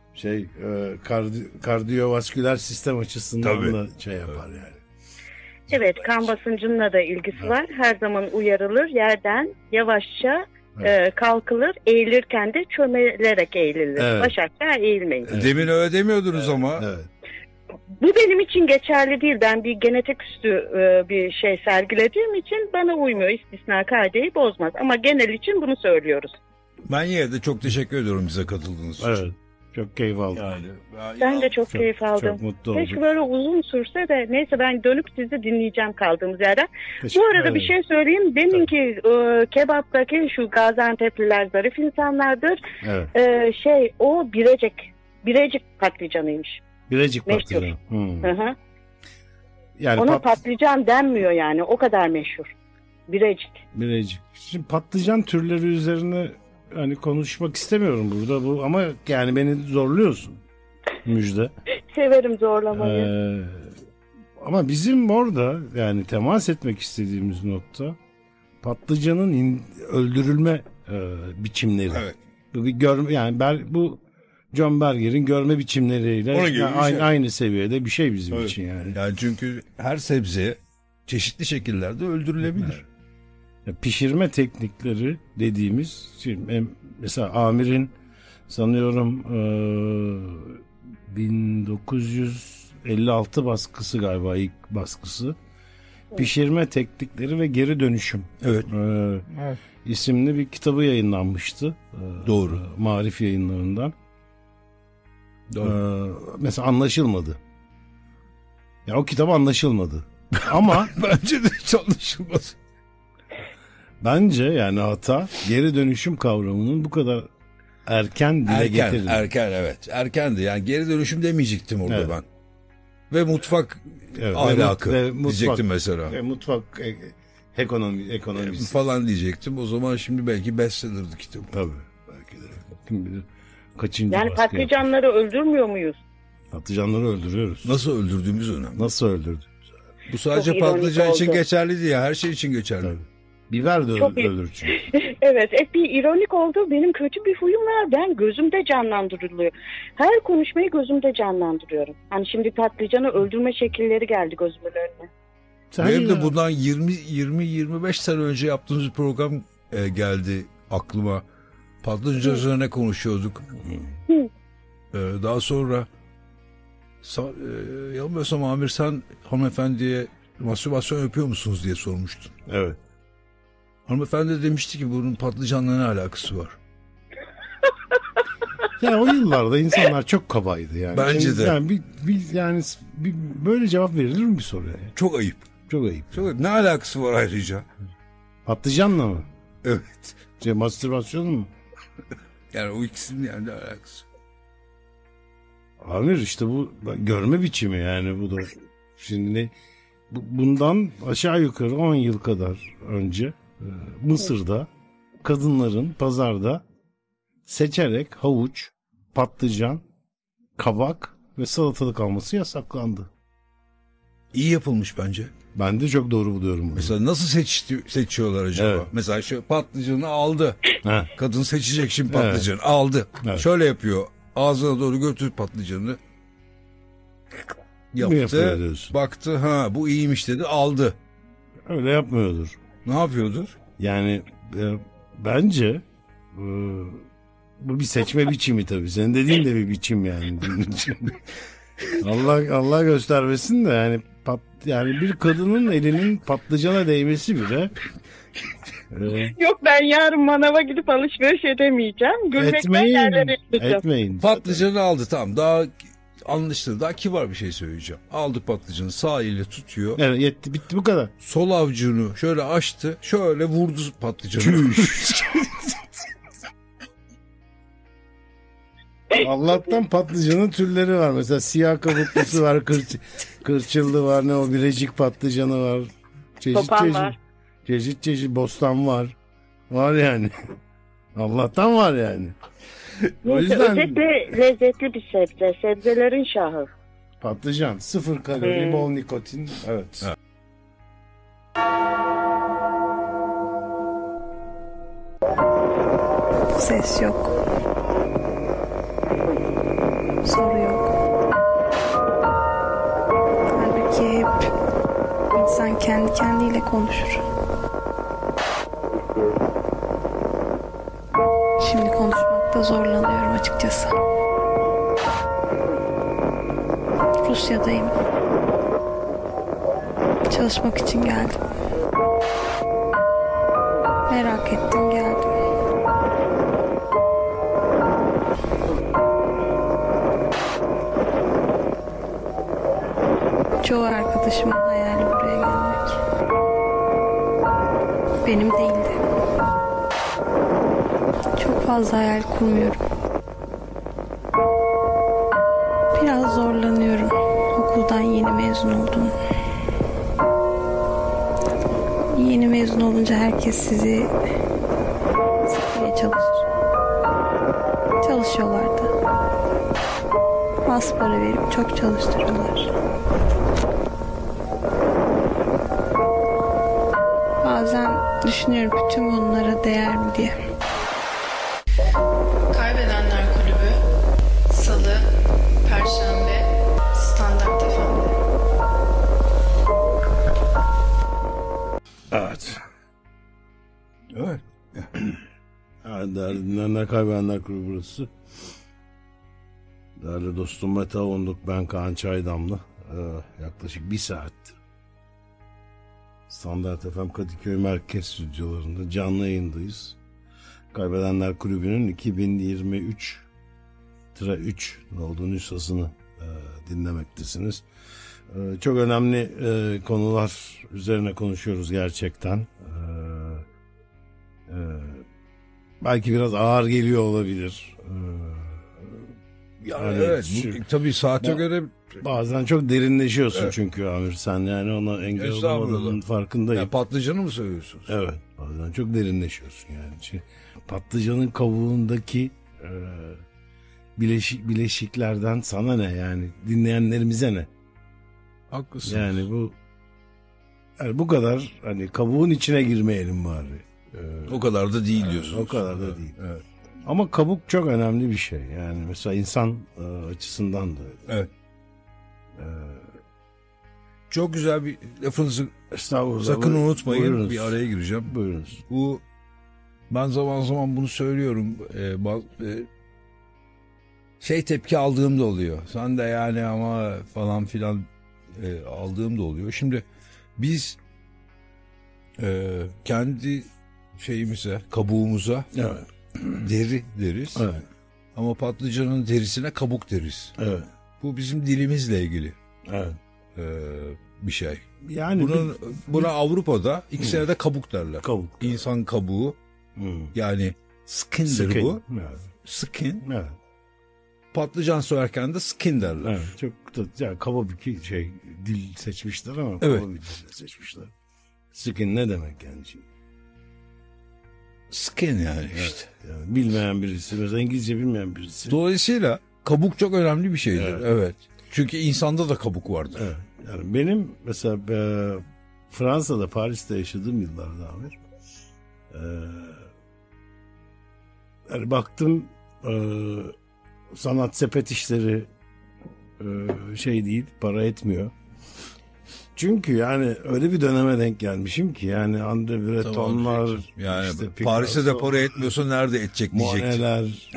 Kardiyovasküler sistem açısından Tabii. da şey yapar yani. Evet, kan basıncınla da ilgisi var. Her zaman uyarılır. Yerden yavaşça kalkılır. Eğilirken de çömelerek eğilir. Evet. Baş aşağı eğilmeyin. Demin öyle demiyordunuz ama. Evet. Bu benim için geçerli değil. Ben bir genetik üstü bir şey sergilediğim için bana uymuyor. İstisna kaideyi bozmaz. Ama genel için bunu söylüyoruz. Ben yine de çok teşekkür ediyorum bize katıldığınız için. Evet. Çok keyif aldım. Yani, Ben de çok keyif aldım. Çok mutlu Keşke oldum. böyle uzun sürse de neyse ben dönüp sizi dinleyeceğim kaldığımız yerden. Teşekkür Bu arada ederim. bir şey söyleyeyim. Deminki kebaptaki şu Gaziantep'liler zarif insanlardır. Evet. O Birecik patlıcanıymış. Birecik Meşhur. patlıcanı. Hı hı. Yani Ona patlıcan denmiyor yani. O kadar meşhur. Birecik. Birecik. Şimdi patlıcan türleri üzerine hani konuşmak istemiyorum burada bu ama yani beni zorluyorsun Müjde. Severim zorlamayı. Ama bizim orada yani temas etmek istediğimiz nokta patlıcanın öldürülme biçimleri. Evet. Bu bir görme yani bu John Berger'in görme biçimleriyle Onun gibi bir şey. aynı seviyede bir şey bizim Evet. için yani. Yani çünkü her sebze çeşitli şekillerde öldürülebilir. Pişirme teknikleri dediğimiz şimdi mesela Amir'in sanıyorum 1956 baskısı galiba ilk baskısı. Pişirme teknikleri ve geri dönüşüm. Evet. İsimli bir kitabı yayınlanmıştı. Doğru. Marif Yayınlarından. Doğru. Mesela anlaşılmadı. Ya o kitap anlaşılmadı. Ama Bence de hiç anlaşılmaz. bence yani hata geri dönüşüm kavramının bu kadar erken dile getirildi. Erken evet. Erkendi. Yani geri dönüşüm demeyecektim orada Evet. ben. Ve mutfak Evet, ahlakı ve mutfak- diyecektim mesela. Mutfak ekonomisi. Falan diyecektim. O zaman şimdi belki bestseller'dı kitap. Tabii. Belki de. Kim bilir kaçıncı Yani baskı yapmış. patlıcanları öldürmüyor muyuz? Patlıcanları öldürüyoruz. Nasıl öldürdüğümüz önemli. Nasıl öldürdük? Bu sadece Çok ironik patlıcan için oldu. geçerli değil ya. Her şey için geçerli. Tabii. Biber de Çok iyi. öldürür çünkü. Evet, bir ironik oldu. Benim kötü bir huyum var. Ben gözümde canlandırılıyor. Her konuşmayı gözümde canlandırıyorum. Hani şimdi patlıcanı öldürme şekilleri geldi gözümün önüne. Benim de ya. bundan 20-25 sene önce yaptığımız bir program geldi aklıma. Patlıcan üzerine konuşuyorduk. Daha sonra yanılmıyorsam Amir sen hanımefendiye mastürbasyon yapıyor musunuz diye sormuştun. Evet. Hanımefendi de demişti ki bunun patlıcanla ne alakası var? Ya o yıllarda insanlar çok kabaydı yani. Bence Şimdi de. Yani böyle cevap verilir mi bir soruya? Çok ayıp. Çok ayıp. Çok ayıp. Ne alakası var ayrıca? Patlıcanla mı? Evet. Mastürbasyon mu? Yani o ikisinin yani ne alakası? Amir işte bu görme biçimi yani bu da. Şimdi bundan aşağı yukarı 10 yıl kadar önce Mısır'da kadınların pazarda seçerek havuç, patlıcan, kabak ve salatalık alması yasaklandı. İyi yapılmış bence. Ben de çok doğru buluyorum bunu. Mesela nasıl seçiyorlar acaba? Evet. Mesela şu patlıcanı aldı. Ha, Kadın seçecek şimdi patlıcanı. Aldı. Evet. Şöyle yapıyor. Ağzına doğru götür patlıcanı. yapıyor Yaptı. diyorsun? Baktı bu iyiymiş dedi. Aldı. Öyle yapmıyordur. Ne yapıyordur? Yani bence bu bir seçme biçimi tabii. Senin dediğin de bir biçim yani. Allah göstermesin de yani bir kadının elinin patlıcana değmesi bile Yok, ben yarın manava gidip alışveriş edemeyeceğim. Gülmekten yerlere gideceğim. etmeyin. Patlıcanı aldı tamam. Daha anlaşılır. Daha kibar bir şey söyleyeceğim. Aldı patlıcanı sağ eliyle tutuyor. Evet, yetti, bitti bu kadar. Sol avucunu şöyle açtı. Şöyle vurdu patlıcanı. Allah'tan patlıcanın türleri var. Mesela siyah kabuklusu var, kırçıllı var, ne o birecik patlıcanı var. Topan var. Çeşit bostan var. Var yani. Allah'tan var yani. O Neyse, yüzden özetle lezzetli bir sebze. Sebzelerin şahı. patlıcan 0 kalori, bol nikotin. Evet. Ses yok. soru yok. Halbuki hep insan kendi kendiyle konuşur. Şimdi konuşmakta zorlanıyorum açıkçası. Rusya'dayım. Çalışmak için geldim. Merak ettim, geldim. Çoğu arkadaşımın hayali buraya gelmek. Benim değildi. Çok fazla hayal kurmuyorum. Biraz zorlanıyorum. Okuldan yeni mezun oldum. Yeni mezun olunca herkes sizi sıkmaya çalışır. Çalışıyorlardı. Az para verip çok çalıştırıyorlar. Bazen düşünüyorum bütün bunlara değer mi diye. Kaybedenler Kulübü Salı, Perşembe, Standart FM. Evet. Evet. Değerli dinleyenler, Kaybedenler Kulübü burası. Değerli dostum Mete Avunduk, ben Kaan Çaydamlı. Yaklaşık bir saattir Standart FM Kadıköy Merkez Stüdyolarında canlı yayındayız. Kaybedenler Kulübü'nün 2023-3 olduğu nüshasını dinlemektesiniz. Çok önemli konular üzerine konuşuyoruz gerçekten. Belki biraz ağır geliyor olabilir. Yani evet, tabii saate göre bazen çok derinleşiyorsun çünkü Amir, sen yani ona engel olamadığının farkındayım. Yani patlıcanı mı söylüyorsunuz? Evet, bazen çok derinleşiyorsun yani. Patlıcanın kabuğundaki bileşiklerden sana ne yani, dinleyenlerimize ne? Haklısın. Yani bu kadar, hani kabuğun içine girmeyelim bari. O kadar da değil diyorsunuz. O kadar da değil. Evet. Ama kabuk çok önemli bir şey. Yani mesela insan açısından da. Evet. Çok güzel bir lafınızı Estağfurullah. sakın unutmayın. Buyurunuz. Bir araya gireceğim. Buyurunuz. Ben zaman zaman bunu söylüyorum. Tepki aldığım da oluyor. Sen de yani ama falan filan aldığım da oluyor. Şimdi biz kendi şeyimize, kabuğumuza deri deriz. Evet. Ama patlıcanın derisine kabuk deriz. Evet. Bu bizim dilimizle ilgili Evet. bir şey. Yani buna Avrupa'da ikisine de kabuk derler. Kabuk. İnsan kabuğu. Yani skin'dir bu. Evet. Skin. Evet. Patlıcan söylerken de skin derler. Evet. Çok da yani kaba bir dil seçmişler ama evet. Kaba bir dil seçmişler. Skin ne demek yani? Skin yani işte. Evet. Yani bilmeyen birisi, mesela İngilizce bilmeyen birisi. Dolayısıyla kabuk çok önemli bir şeydir. Evet. Evet. Çünkü insanda da kabuk vardır. Evet. Yani benim mesela Fransa'da, Paris'te yaşadığım yıllarda Amir, yani baktım sanat sepet işleri değil, para etmiyor. Çünkü yani öyle bir döneme denk gelmişim ki yani Andre Breton'lar, tamam, yani işte Paris'te de para etmiyorsa nerede edecek diyecektim. Monet'ler,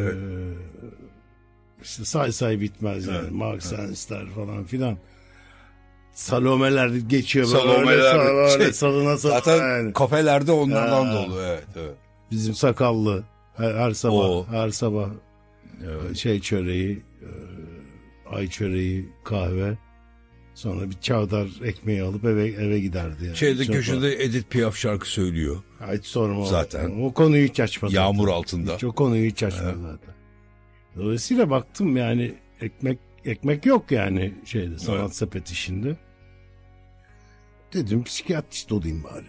işte say bitmez yani. Evet, Marx Ensler falan filan. Salomeler geçiyor böyle salına zaten yani. Kafelerde onlardan dolu. Evet. Bizim sakallı her sabah evet. Çöreği, ay çöreği, kahve, sonra bir çavdar ekmeği alıp eve giderdi yani. Köşede Edith Piaf şarkı söylüyor. Hiç sorma zaten. O konuyu hiç açmadı. Yağmur altında. O konuyu hiç açmadı zaten. Dolayısıyla baktım yani ekmek yok yani sanat sepet işinde. Dedim psikiyatrist olayım bari.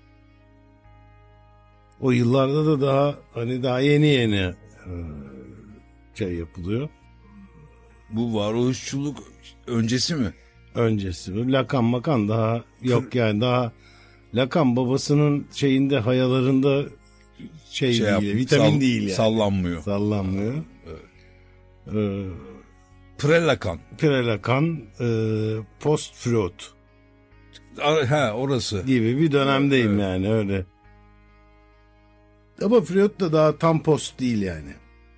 O yıllarda da daha yeni yapılıyor. Bu varoluşçuluk öncesi mi? Öncesi. Lakan makan daha yok yani, daha Lakan babasının hayalarında değil, vitamin değil yani. Sallanmıyor. Evet. Prelakan. Prelakan, Post-Freud Orası. gibi bir dönemdeyim Evet. yani öyle. Ama Freud da daha tam post değil yani.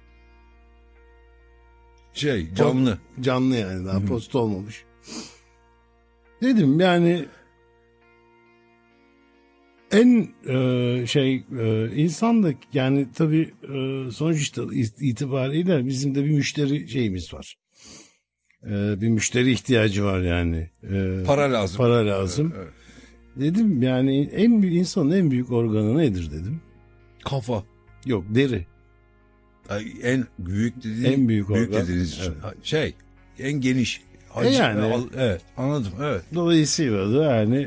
Canlı. Canlı yani, daha post olmamış. Dedim yani en insan da yani tabii sonuç itibariyle bizim de bir müşteri şeyimiz var. Bir müşteri ihtiyacı var yani. Para lazım. Para lazım. Evet. Dedim yani insanın en büyük organı nedir dedim. Kafa. Yok, deri. En büyük dediğiniz. En büyük organ. dediğiniz için. En geniş. Yani. Evet, anladım. Evet. Dolayısıyla da yani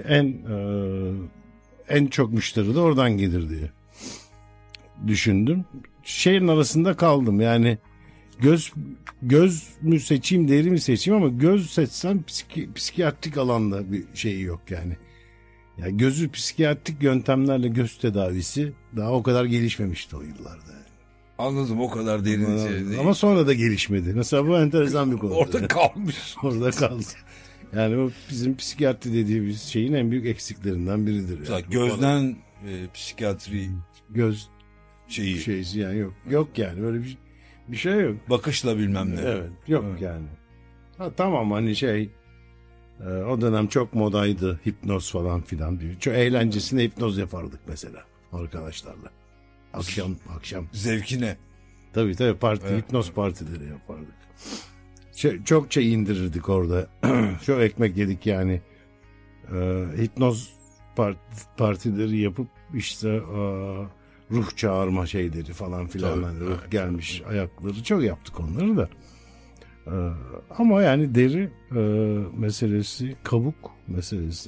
en çok müşteri de oradan gelir diye düşündüm. Şeyin arasında kaldım yani, göz mü seçeyim, deri mi seçeyim, ama göz seçsem psikiyatrik alanda bir şey yok yani. Ya gözü psikiyatrik yöntemlerle göz tedavisi daha o kadar gelişmemişti o yıllarda. Anladım, o kadar derin. Ama sonra da gelişmedi. Mesela bu enteresan bir konu. Orada kalmış. Orada kaldı. Yani o bizim psikiyatri dediğimiz şeyin en büyük eksiklerinden biridir. Mesela Yani. gözden psikiyatri Göz şeyi. şeysi yani yok. Yok yani böyle bir şey yok. Bakışla bilmem ne. Evet, yok Evet. yani. Tamam hani o dönem çok modaydı hipnoz falan filan. Çok eğlencesine hipnoz yapardık mesela arkadaşlarla. Akşam. Zevkine. Tabii Evet. hipnoz partileri yapardık. Çok çay indirirdik orada. Çok ekmek yedik yani. Hipnoz partileri yapıp işte ruh çağırma şeyleri falan filan. Tabii, Yani ruh evet, gelmiş ayakları, çok yaptık onları da. Ama yani deri meselesi, kabuk meselesi.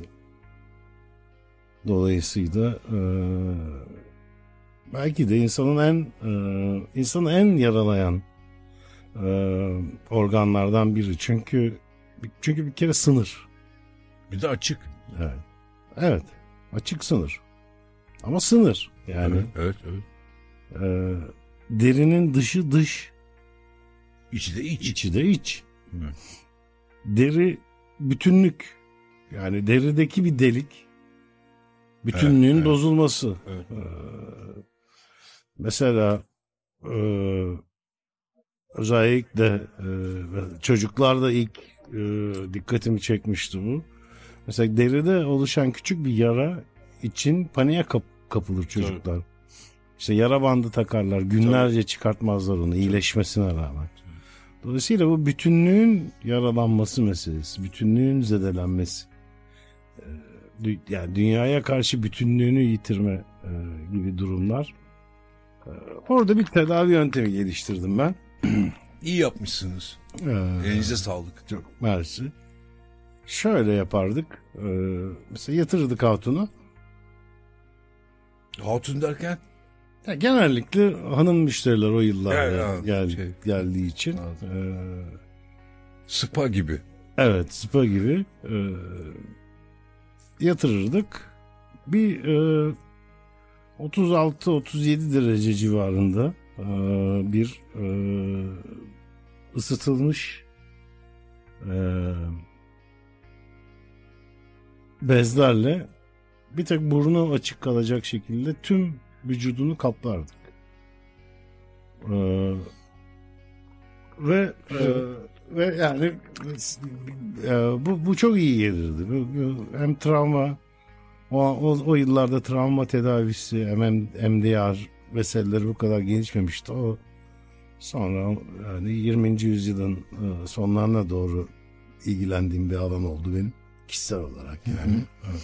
Dolayısıyla belki de insanı en yaralayan organlardan biri. Çünkü bir kere sınır. Bir de açık. Evet. Evet. Açık sınır. Ama sınır. Yani Evet. derinin dışı dış, İçi de iç. içi de iç. Hı. Deri bütünlük. Yani derideki bir delik. Bütünlüğün Evet. bozulması. Evet. Mesela özellikle çocuklarda ilk dikkatimi çekmişti bu. Mesela deride oluşan küçük bir yara için paniğe kapılır çocuklar. İşte yara bandı takarlar. Günlerce çıkartmazlar onu iyileşmesine rağmen. Dolayısıyla bu bütünlüğün yaralanması meselesi. Bütünlüğün zedelenmesi. Yani dünyaya karşı bütünlüğünü yitirme gibi durumlar. Orada bir tedavi yöntemi geliştirdim ben. İyi yapmışsınız. Elinize sağlık. Çok mersi. Şöyle yapardık. Mesela yatırırdık hatunu. Hatun derken? Ya genellikle hanım müşteriler o yıllarda Evet, geldiği için. Spa gibi. Evet, spa gibi yatırırdık. Bir 36-37 derece civarında bir ısıtılmış bezlerle bir tek burnu açık kalacak şekilde tüm vücudunu kaplardık. Ve yani bu çok iyi gelirdi. Hem travma, o yıllarda travma tedavisi, MDR meseleleri bu kadar gelişmemişti. O sonra yani 20. yüzyılın sonlarına doğru ilgilendiğim bir alan oldu benim kişisel olarak yani.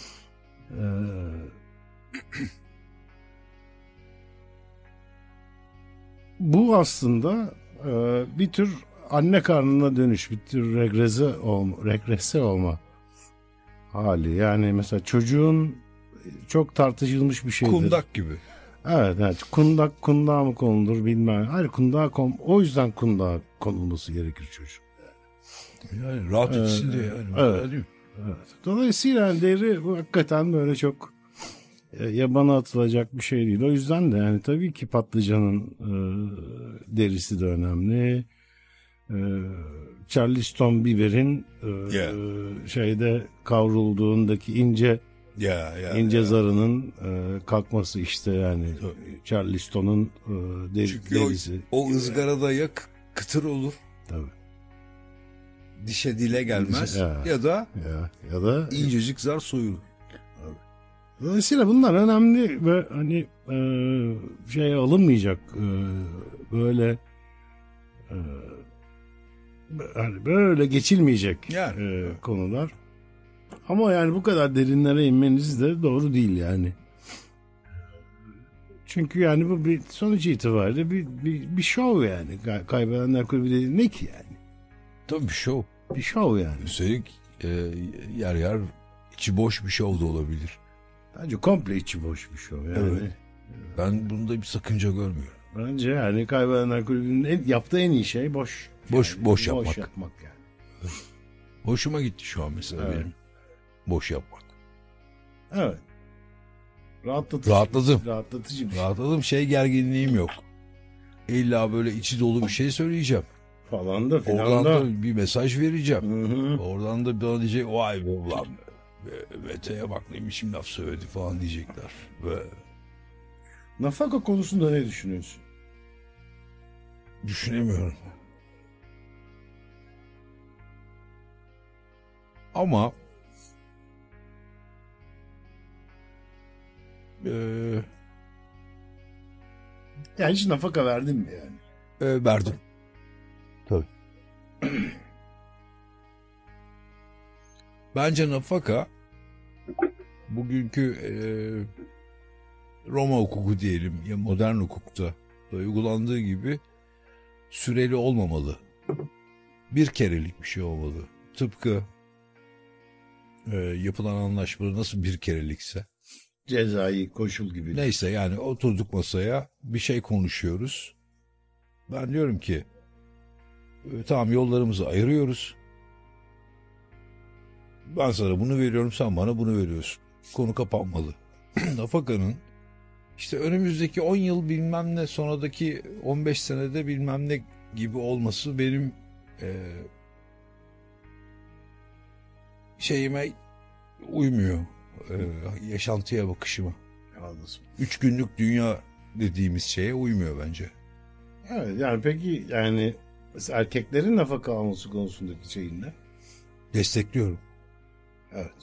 Bu aslında bir tür anne karnına dönüş, bir tür regrese olma hali. Yani mesela çocuğun çok tartışılmış bir şeydir. Kundak gibi. Evet. Kundağa mı konulur bilmem. Hayır, o yüzden kundağa konulması gerekir çocuk. Yani rahat etsin diye yani. Evet. Değil mi? Evet. Dolayısıyla yani deri bu hakikaten böyle çok yabana atılacak bir şey değil. O yüzden de yani tabii ki patlıcanın derisi de önemli. Charleston biberin Ya. şeyde kavrulduğundaki ince Ya. zarının kalkması işte yani Charleston'un Çünkü derisi. o ızgarada ya kıtır olur, Tabii. dişe dile gelmez Ya. ya da Ya da incecik zar soyulur. dolayısıyla bunlar önemli ve hani şey alınmayacak böyle hani böyle geçilmeyecek Yani. konular. Ama yani bu kadar derinlere inmeniz de doğru değil yani. Çünkü yani bu bir sonuç itibariyle bir şov yani. Kaybedenler Kulübü dediğin ne ki yani? Tabii bir şov. Bir şov yani. Üstelik yer yer içi boş bir şov da olabilir. Bence komple içi boş bir şov yani. Evet. Ben bunda bir sakınca görmüyorum. Bence yani Kaybedenler Kulübü'nün yaptığı en iyi şey boş. Boş Yani, boş yapmak. Boş yapmak yani. Hoşuma gitti şu an mesela Evet. benim. Boş yapmak. Evet. Rahatlatıcı. Rahatladım. Rahatlatıcı bir şey. Rahatladım, gerginliğim yok. İlla böyle içi dolu bir şey söyleyeceğim. Falan da filan Oradan da. da bir mesaj vereceğim. Hı. Oradan da bana diyecek vay be ulan Mete'ye bak ne biçim laf söyledi falan diyecekler. Ve Nafaka konusunda ne düşünüyorsun? düşünemiyorum. Ama Yani hiç nafaka verdin mi yani? verdim. Tabii. Bence nafaka bugünkü Roma hukuku diyelim ya modern hukukta uygulandığı gibi süreli olmamalı. Bir kerelik bir şey olmalı. Tıpkı yapılan anlaşma nasıl bir kerelikse. Cezai koşul gibi. Neyse yani oturduk masaya bir şey konuşuyoruz. Ben diyorum ki tamam yollarımızı ayırıyoruz. Ben sana bunu veriyorum, sen bana bunu veriyorsun. Konu kapanmalı. Nafakanın işte önümüzdeki 10 yıl bilmem ne, sonradaki 15 senede bilmem ne gibi olması benim şeyime uymuyor. Yaşantıya bakışıma. Anladım. 3 günlük dünya dediğimiz şeye uymuyor bence. Evet yani peki yani mesela erkeklerin nafaka alması konusundaki şeyin ne? Destekliyorum. Evet.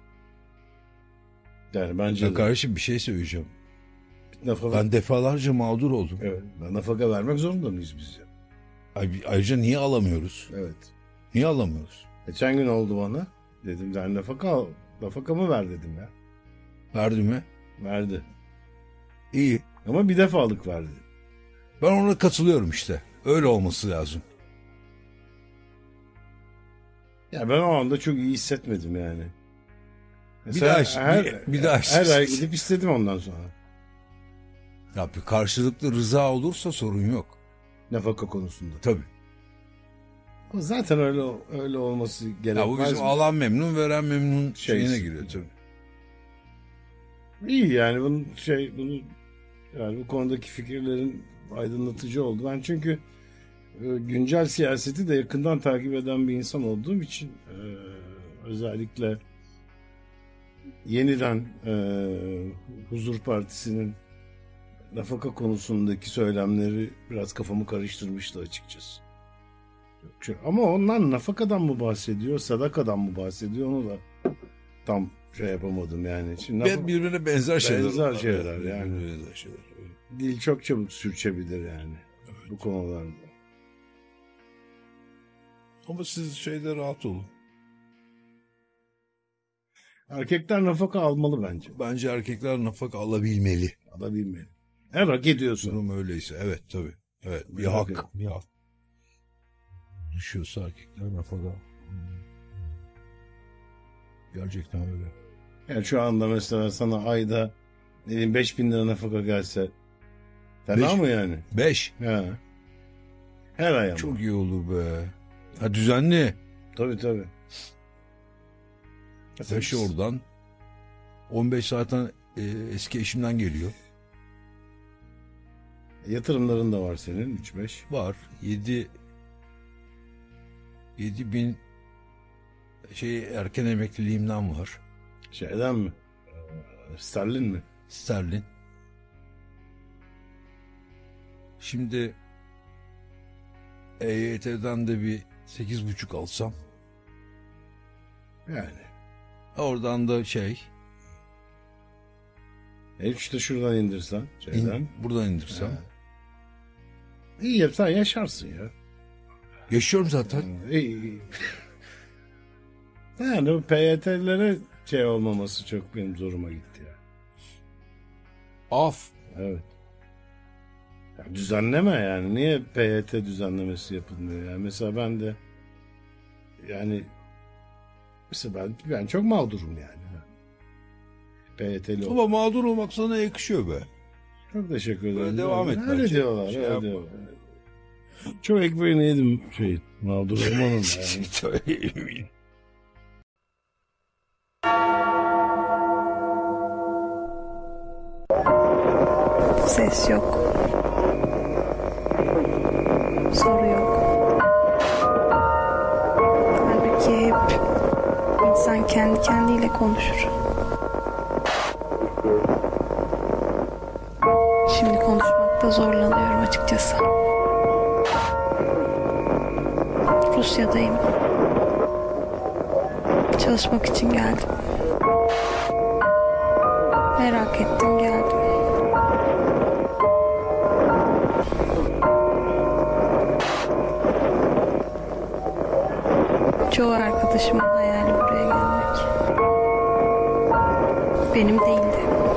Yani bence Ya de. kardeşim bir şey söyleyeceğim. Nafaka, Ben defalarca mağdur oldum. evet, nafaka vermek zorunda mıyız biz ya? Ayrıca niye alamıyoruz? Evet. Niye alamıyoruz? Geçen gün oldu bana. Dedim ben nafakamı ver dedim ya. Verdi mi? Verdi. İyi. Ama bir defalık verdi. Ben ona katılıyorum işte. Öyle olması lazım. Ya ben o anda çok iyi hissetmedim yani. Bir daha her ay gidip istedim ondan sonra. Ya bir karşılıklı rıza olursa sorun yok. Nafaka konusunda. Tabii. O zaten öyle olması gerekmez. Ya bu bizim mi? alan memnun, veren memnun Şey- şeyine giriyor tabii. İyi yani bunu yani bu konudaki fikirlerin aydınlatıcı oldu. Ben çünkü güncel siyaseti de yakından takip eden bir insan olduğum için özellikle yeniden Huzur Partisi'nin nafaka konusundaki söylemleri biraz kafamı karıştırmıştı açıkçası. Ama onlar nafakadan mı bahsediyor, sadakadan mı bahsediyor onu da tam şey yapamadım yani. Şimdi Birbirine benzer şeyler. Benzer şeyler yani. Birbirine benzer şeyler. dil çok çabuk sürçebilir yani bu konularda. Ama siz şeyde rahat olun. Erkekler nafaka almalı bence. Bence erkekler nafaka alabilmeli. Alabilmeli. Her hak ediyorsun. Durum öyleyse. Evet tabii. Evet bir Merak hak. ettim. Bir hak. Düşüyorsa erkekler nafaka. Gerçekten öyle. Yani şu anda mesela sana ayda 5.000 lira nafaka gelse fena 5. mı yani? 5. Ha. Her ay ama. Çok iyi olur be. Ha düzenli. Tabii. 5 oradan. 15 zaten eski eşimden geliyor. Yatırımların da var senin 3-5. Var. 7 7.000 erken emekliliğimden var. Şeyden mi? Sterlin mi? Sterlin. Şimdi EYT'den de bir 8,5 alsam. Yani. Oradan da İşte şuradan indirsen. Şeyden. buradan indirsem. Ha. İyi yapsan yaşarsın ya. Yaşıyorum zaten. İyi. Yani bu PYT'lere olmaması çok benim zoruma gitti ya. Af. Evet. Ya düzenleme yani. Niye PYT düzenlemesi yapılmıyor? Yani mesela ben de mesela ben çok mağdurum yani. PYT'li Ama mağdur olmak sana yakışıyor be. Çok teşekkür ederim. Böyle devam et Öyle bence. diyorlar. Öyle diyorlar. Çok ekmeğini yedim mağdur olmanın yani. Ses yok. Soru yok. Halbuki hep insan kendi kendiyle konuşur. Şimdi konuşmakta zorlanıyorum açıkçası. Rusya'dayım. Çalışmak için geldim. Merak ettim, geldim. Çoğu arkadaşımın hayali buraya gelmek. Benim değildi.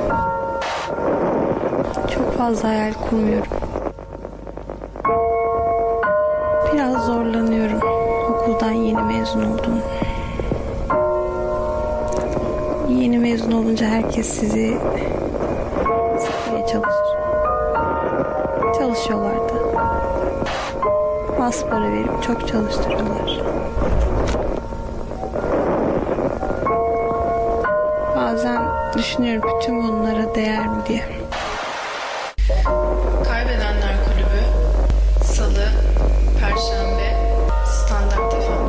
Çok fazla hayal kurmuyorum. Biraz zorlanıyorum. Okuldan yeni mezun oldum. Yeni mezun olunca herkes sizi sıkmaya çalışır. Çalışıyorlar da. Az para verip çok çalıştırıyorlar. Bazen düşünüyorum bütün bunlara değer mi diye. Kaybedenler Kulübü Salı, Perşembe, Standart FM.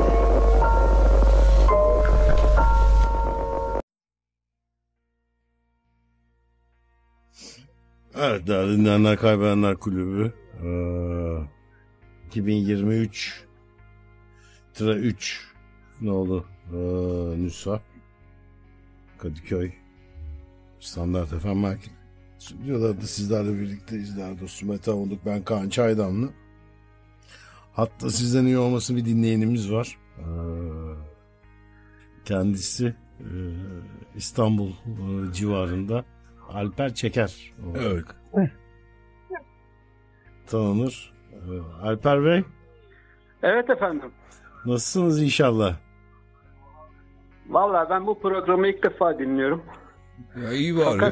Evet, değerli dinleyenler, Kaybedenler Kulübü 2023 -3 nolu nüsha Kadıköy Standart FM Merkez stüdyolarda sizlerle birlikteyiz. Değerli dostum Mete olduk. Ben Kaan Çaydamlı. Hatta sizden iyi olması bir dinleyenimiz var. Kendisi İstanbul civarında Alper Çeker olarak tanınır. Alper Bey, Evet efendim. nasılsınız inşallah? Vallahi ben bu programı ilk defa dinliyorum. Ya iyi bari.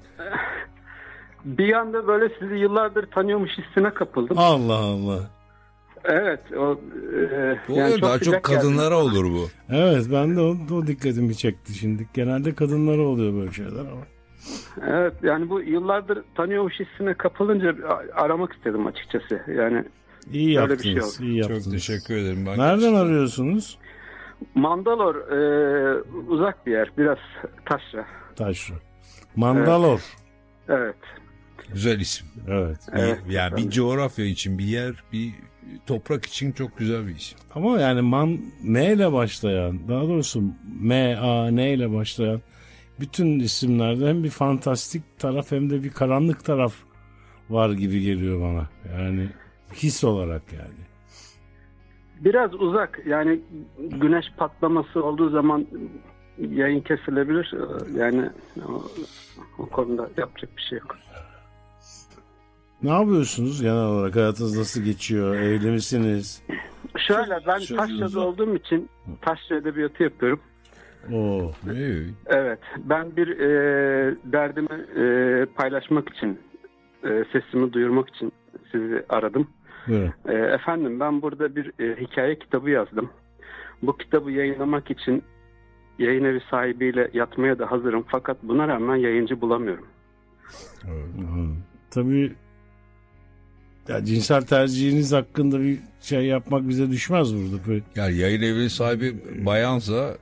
Bir anda böyle sizi yıllardır tanıyormuş hissine kapıldım. Allah Allah. Evet. Oluyor, daha çok sıcak geldi. kadınlara olur bu. Evet, ben de o dikkatimi çekti şimdi. Genelde kadınlara oluyor böyle şeyler ama. Evet, yani bu yıllardır tanıyormuş hissine kapılınca aramak istedim açıkçası. Yani İyi Öyle bir şey yaptınız. oldu. iyi yaptınız. Çok teşekkür ederim. Ben Nereden arıyorsunuz? Mandalor uzak bir yer. Biraz taşra. Taşra. Mandalor. Evet. Güzel isim. Evet. Evet. Yani bir coğrafya için, bir yer, bir toprak için çok güzel bir isim. Ama yani M ile başlayan, daha doğrusu M-A-N ile başlayan bütün isimlerde hem bir fantastik taraf hem de bir karanlık taraf var gibi geliyor bana. Yani his olarak yani. Biraz uzak. Yani güneş patlaması olduğu zaman yayın kesilebilir. Yani o konuda yapacak bir şey yok. Ne yapıyorsunuz genel olarak? Hayatınız nasıl geçiyor? Evli misiniz? Şöyle, ben Şu- Taşra'da olduğum için Taşra edebiyatı yapıyorum. Oo. İyi. Evet, ben bir derdimi paylaşmak için, sesimi duyurmak için sizi aradım. Evet. Efendim, ben burada bir hikaye kitabı yazdım. Bu kitabı yayınlamak için yayın evi sahibiyle yatmaya da hazırım. Fakat buna rağmen yayıncı bulamıyorum. Tabii Ya cinsel tercihiniz hakkında bir şey yapmak bize düşmez burada. Böyle. Yani yayın evi sahibi bayansa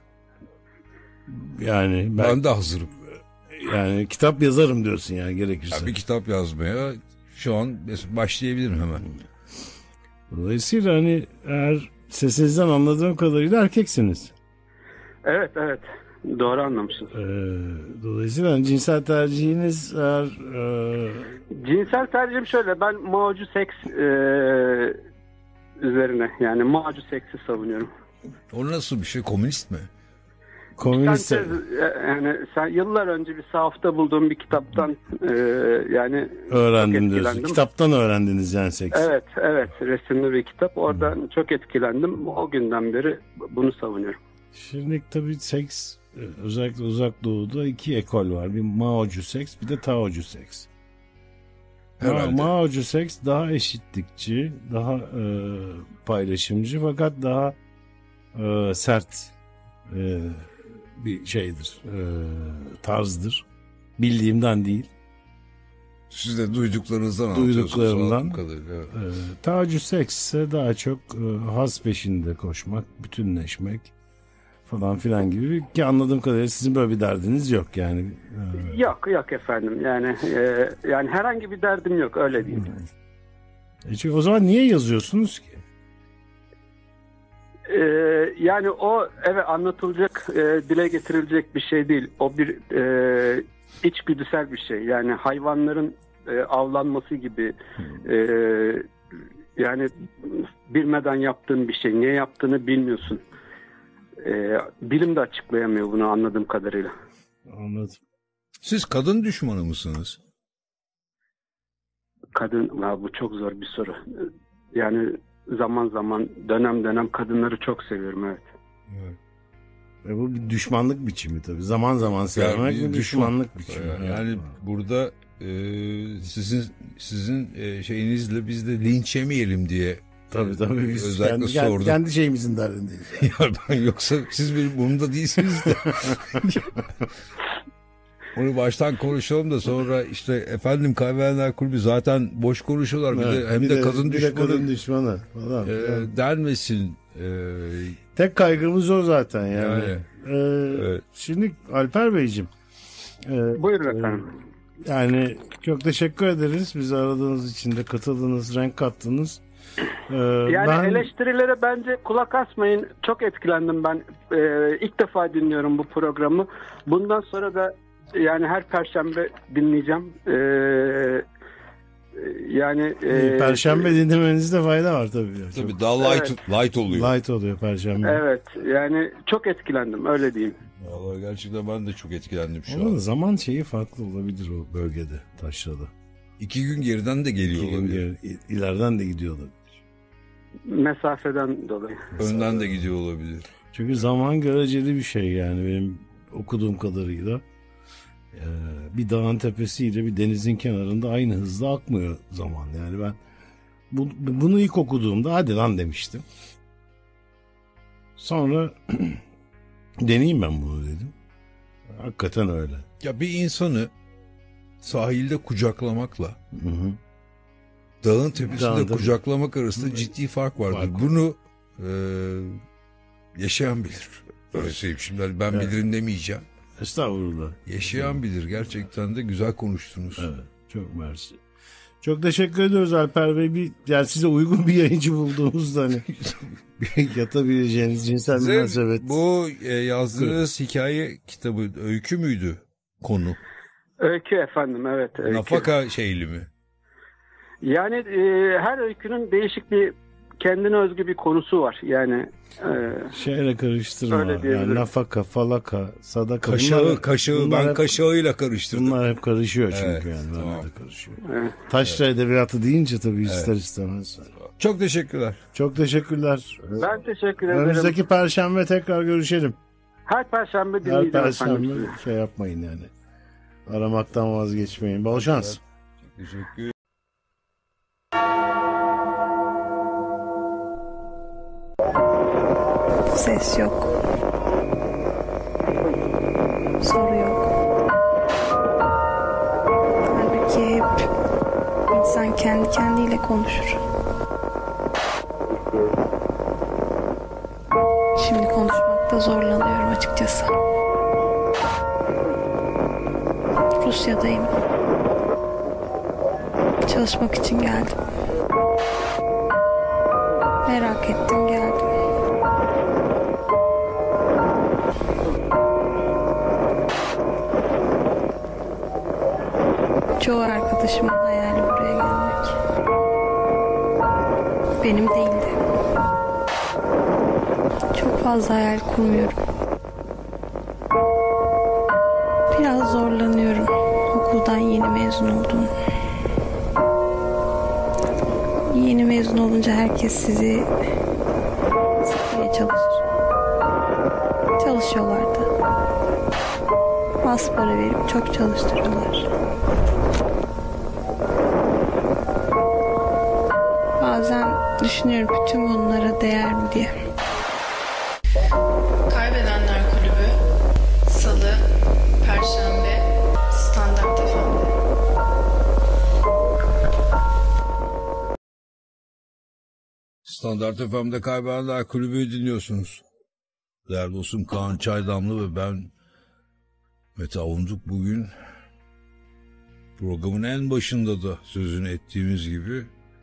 Yani ben de hazırım. yani kitap yazarım diyorsun yani gerekirse. Ya bir kitap yazmaya şu an başlayabilirim hemen. Dolayısıyla hani eğer sesinizden anladığım kadarıyla erkeksiniz. Evet. Doğru anlamışsınız. Dolayısıyla hani cinsel tercihiniz eğer Cinsel tercihim şöyle. Ben Mao'cu seks üzerine, yani Mao'cu seksi savunuyorum. O nasıl bir şey? Komünist mi? komünist Yani sen yıllar önce bir sahafta bulduğum bir kitaptan yani öğrendim çok diyorsun. etkilendim. Kitaptan öğrendiniz yani seks. Evet, resimli bir kitap. Oradan çok etkilendim. O günden beri bunu savunuyorum. Şimdi tabii seks özellikle Uzak Doğu'da iki ekol var. Bir Mao'cu seks, bir de Tao'cu seks. Herhalde. Mao'cu seks daha eşitlikçi, daha paylaşımcı fakat daha sert bir şeydir, tarzdır. Bildiğimden değil. Siz de duyduklarınızdan Duyduklarımdan. anlatıyorsunuz. Evet. Tao'cu seks ise daha çok haz peşinde koşmak, bütünleşmek falan filan gibi, ki anladığım kadarıyla sizin böyle bir derdiniz yok yani. Yok efendim. Yani herhangi bir derdim yok, öyle değil. Çünkü o zaman niye yazıyorsunuz ki? Yani o anlatılacak, dile getirilecek bir şey değil. O bir içgüdüsel bir şey. Yani hayvanların avlanması gibi, yani bilmeden yaptığın bir şey. Niye yaptığını bilmiyorsun. Bilim de açıklayamıyor bunu anladığım kadarıyla. Anladım. Siz kadın düşmanı mısınız? Bu çok zor bir soru. Yani zaman zaman, dönem kadınları çok seviyorum, evet. Bu bir düşmanlık biçimi tabii. Zaman zaman sevmek bir düşmanlık biçimi. Yani burada sizin şeyinizle biz de linç yemeyelim diye Tabii biz özellikle sordum. kendi şeyimizin derdindeyiz. Ya ben yoksa siz benim burnumda değilsiniz de. Onu baştan konuşalım da sonra işte efendim Kahvehaneler Kulübü zaten boş konuşuyorlar. Bir de hem de kadın düşmanı. Kadın düşmanı falan. Denmesin. Tek kaygımız o zaten yani. Evet. Şimdi Alper Beyciğim. Buyurun efendim. Yani çok teşekkür ederiz. Bizi aradığınız için de katıldınız, renk kattınız. Yani eleştirilere bence kulak asmayın. Çok etkilendim ben. İlk defa dinliyorum bu programı. Bundan sonra da yani her Perşembe dinleyeceğim. Perşembe dinlemenizde fayda var tabii. Tabii daha light oluyor. Light oluyor Perşembe. Evet. Yani çok etkilendim, öyle diyeyim. Vallahi gerçekten ben de çok etkilendim şu Ama an. zaman şeyi farklı olabilir o bölgede, Taşra'da. 2 gün geriden de geliyor olabilir. İleriden de gidiyor olabilir. Mesafeden dolayı. Önden de gidiyor olabilir. Çünkü zaman göreceli bir şey yani benim okuduğum kadarıyla. Bir dağın tepesiyle bir denizin kenarında aynı hızla akmıyor zaman. Yani ben bunu ilk okuduğumda hadi lan demiştim. Sonra deneyeyim ben bunu dedim. Hakikaten öyle. Ya bir insanı sahilde kucaklamakla dağın tepesinde kucaklamak arasında ciddi fark vardır. Bunu yaşayan bilir. Öyle söyleyeyim şimdi ben bilirim demeyeceğim. Estağfurullah. Yaşayan bilir. Gerçekten de güzel konuştunuz. Evet, çok mersi. Çok teşekkür ediyoruz Alper Bey. Yani size uygun bir yayıncı bulduğumuzda hani yatabileceğiniz cinsel münasebet. Bu yazdığınız hikaye kitabı öykü müydü konu? Öykü efendim, evet. Öykü. Nafaka şeyli mi? Yani her öykünün değişik bir kendine özgü bir konusu var. Yani şeyle karıştırma. Yani nafaka, falaka, sadaka. Kaşağı. Ben kaşağıyla karıştırdım. Bunlar hep karışıyor çünkü evet, yani. Tamam. De karışıyor. Evet. Taşra edebiyatı deyince tabii ister istemez. Çok teşekkürler. Çok teşekkürler. Ben teşekkür ederim. Önümüzdeki Perşembe tekrar görüşelim. Her Perşembe dinleyeceğim efendim. Her Perşembe şey yapmayın yani. Aramaktan vazgeçmeyin. Bol şans. Teşekkür. Ses yok. Soru yok. Halbuki hep insan kendi kendiyle konuşur. Şimdi konuşmakta zorlanıyorum açıkçası. Rusya'dayım. Çalışmak için geldim. Merak ettim, geldim. Çoğu arkadaşımın hayali buraya gelmek. Benim değildi. Çok fazla hayal kurmuyorum. Biraz zorlanıyorum. Okuldan yeni mezun oldum. Yeni mezun olunca herkes sizi sıkmaya çalışır. Çalışıyorlar da. Az para verip çok çalıştırıyorlar. Bazen düşünüyorum bütün bunlara değer mi diye. Kaybedenler Kulübü Salı, Perşembe, Standart FM. Standart FM'de Kaybedenler Kulübü'yü dinliyorsunuz. Değerli dostum Kaan Çaydamlı ve ben Mete Avunduk bugün programın en başında da sözünü ettiğimiz gibi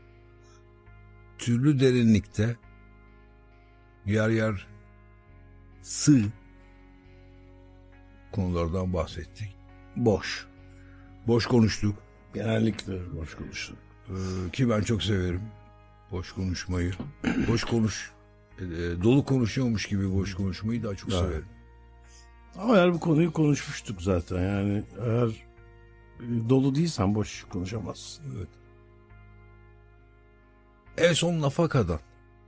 türlü derinlikte yer yer sığ konulardan bahsettik. Boş konuştuk. Genellikle boş konuştuk. Ki ben çok severim boş konuşmayı. Dolu konuşuyormuş gibi boş konuşmayı daha çok severim. Ama eğer bu konuyu konuşmuştuk zaten. Yani eğer dolu değilsen boş konuşamazsın. Evet. En son nafakadan.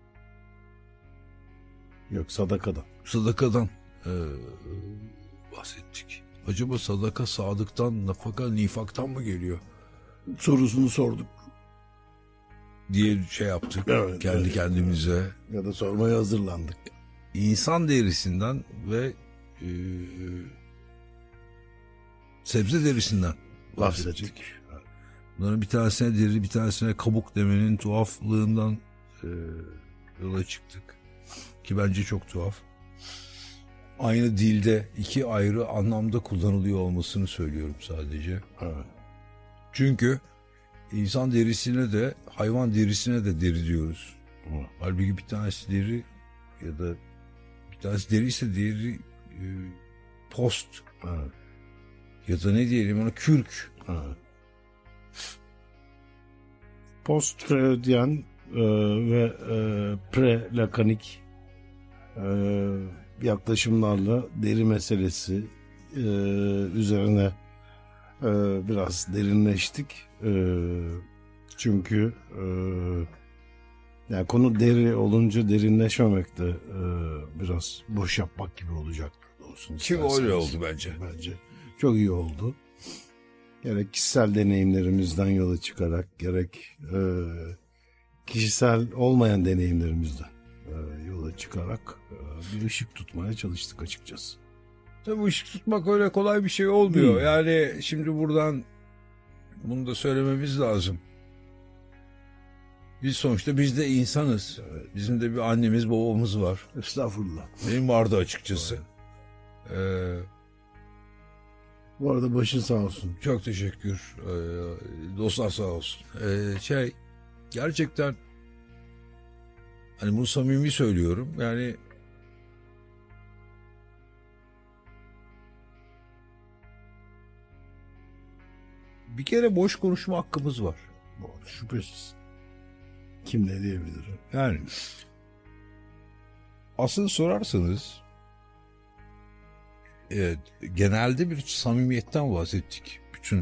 Yok, sadakadan. Sadakadan bahsettik. Acaba sadaka sadıktan, nafaka nifaktan mı geliyor Sorusunu sorduk. diye şey yaptık Evet, kendi kendimize. Ya da sormaya hazırlandık. İnsan derisinden ve sebze derisinden bahsettik. Bunların bir tanesine deri, bir tanesine kabuk demenin tuhaflığından yola çıktık. Ki bence çok tuhaf. Aynı dilde iki ayrı anlamda kullanılıyor olmasını söylüyorum sadece. Evet. Çünkü insan derisine de hayvan derisine de deri diyoruz. Evet. Halbuki bir tanesi deri ya da bir tanesi deri ise diğeri post. Evet. Ya da ne diyelim ona, kürk. Evet. Post-Freudyen ve pre-lakanik yaklaşımlarla deri meselesi üzerine biraz derinleştik. Çünkü yani konu deri olunca derinleşmemek de biraz boş yapmak gibi olacak. Ki öyle oldu bence. Bence çok iyi oldu. Gerek kişisel deneyimlerimizden yola çıkarak, gerek kişisel olmayan deneyimlerimizden yola çıkarak bir ışık tutmaya çalıştık açıkçası. Tabii ışık tutmak öyle kolay bir şey olmuyor. Değil. Yani şimdi buradan bunu da söylememiz lazım. Biz de insanız. Bizim de bir annemiz, babamız var. Estağfurullah. Benim vardı açıkçası. Bu arada başın sağ olsun. Çok teşekkür. Dostlar sağ olsun. Gerçekten hani bunu samimi söylüyorum. Yani bir kere boş konuşma hakkımız var. Şüphesiz. Kim ne diyebilir? Yani aslında sorarsanız genelde bir samimiyetten bahsettik. Bütün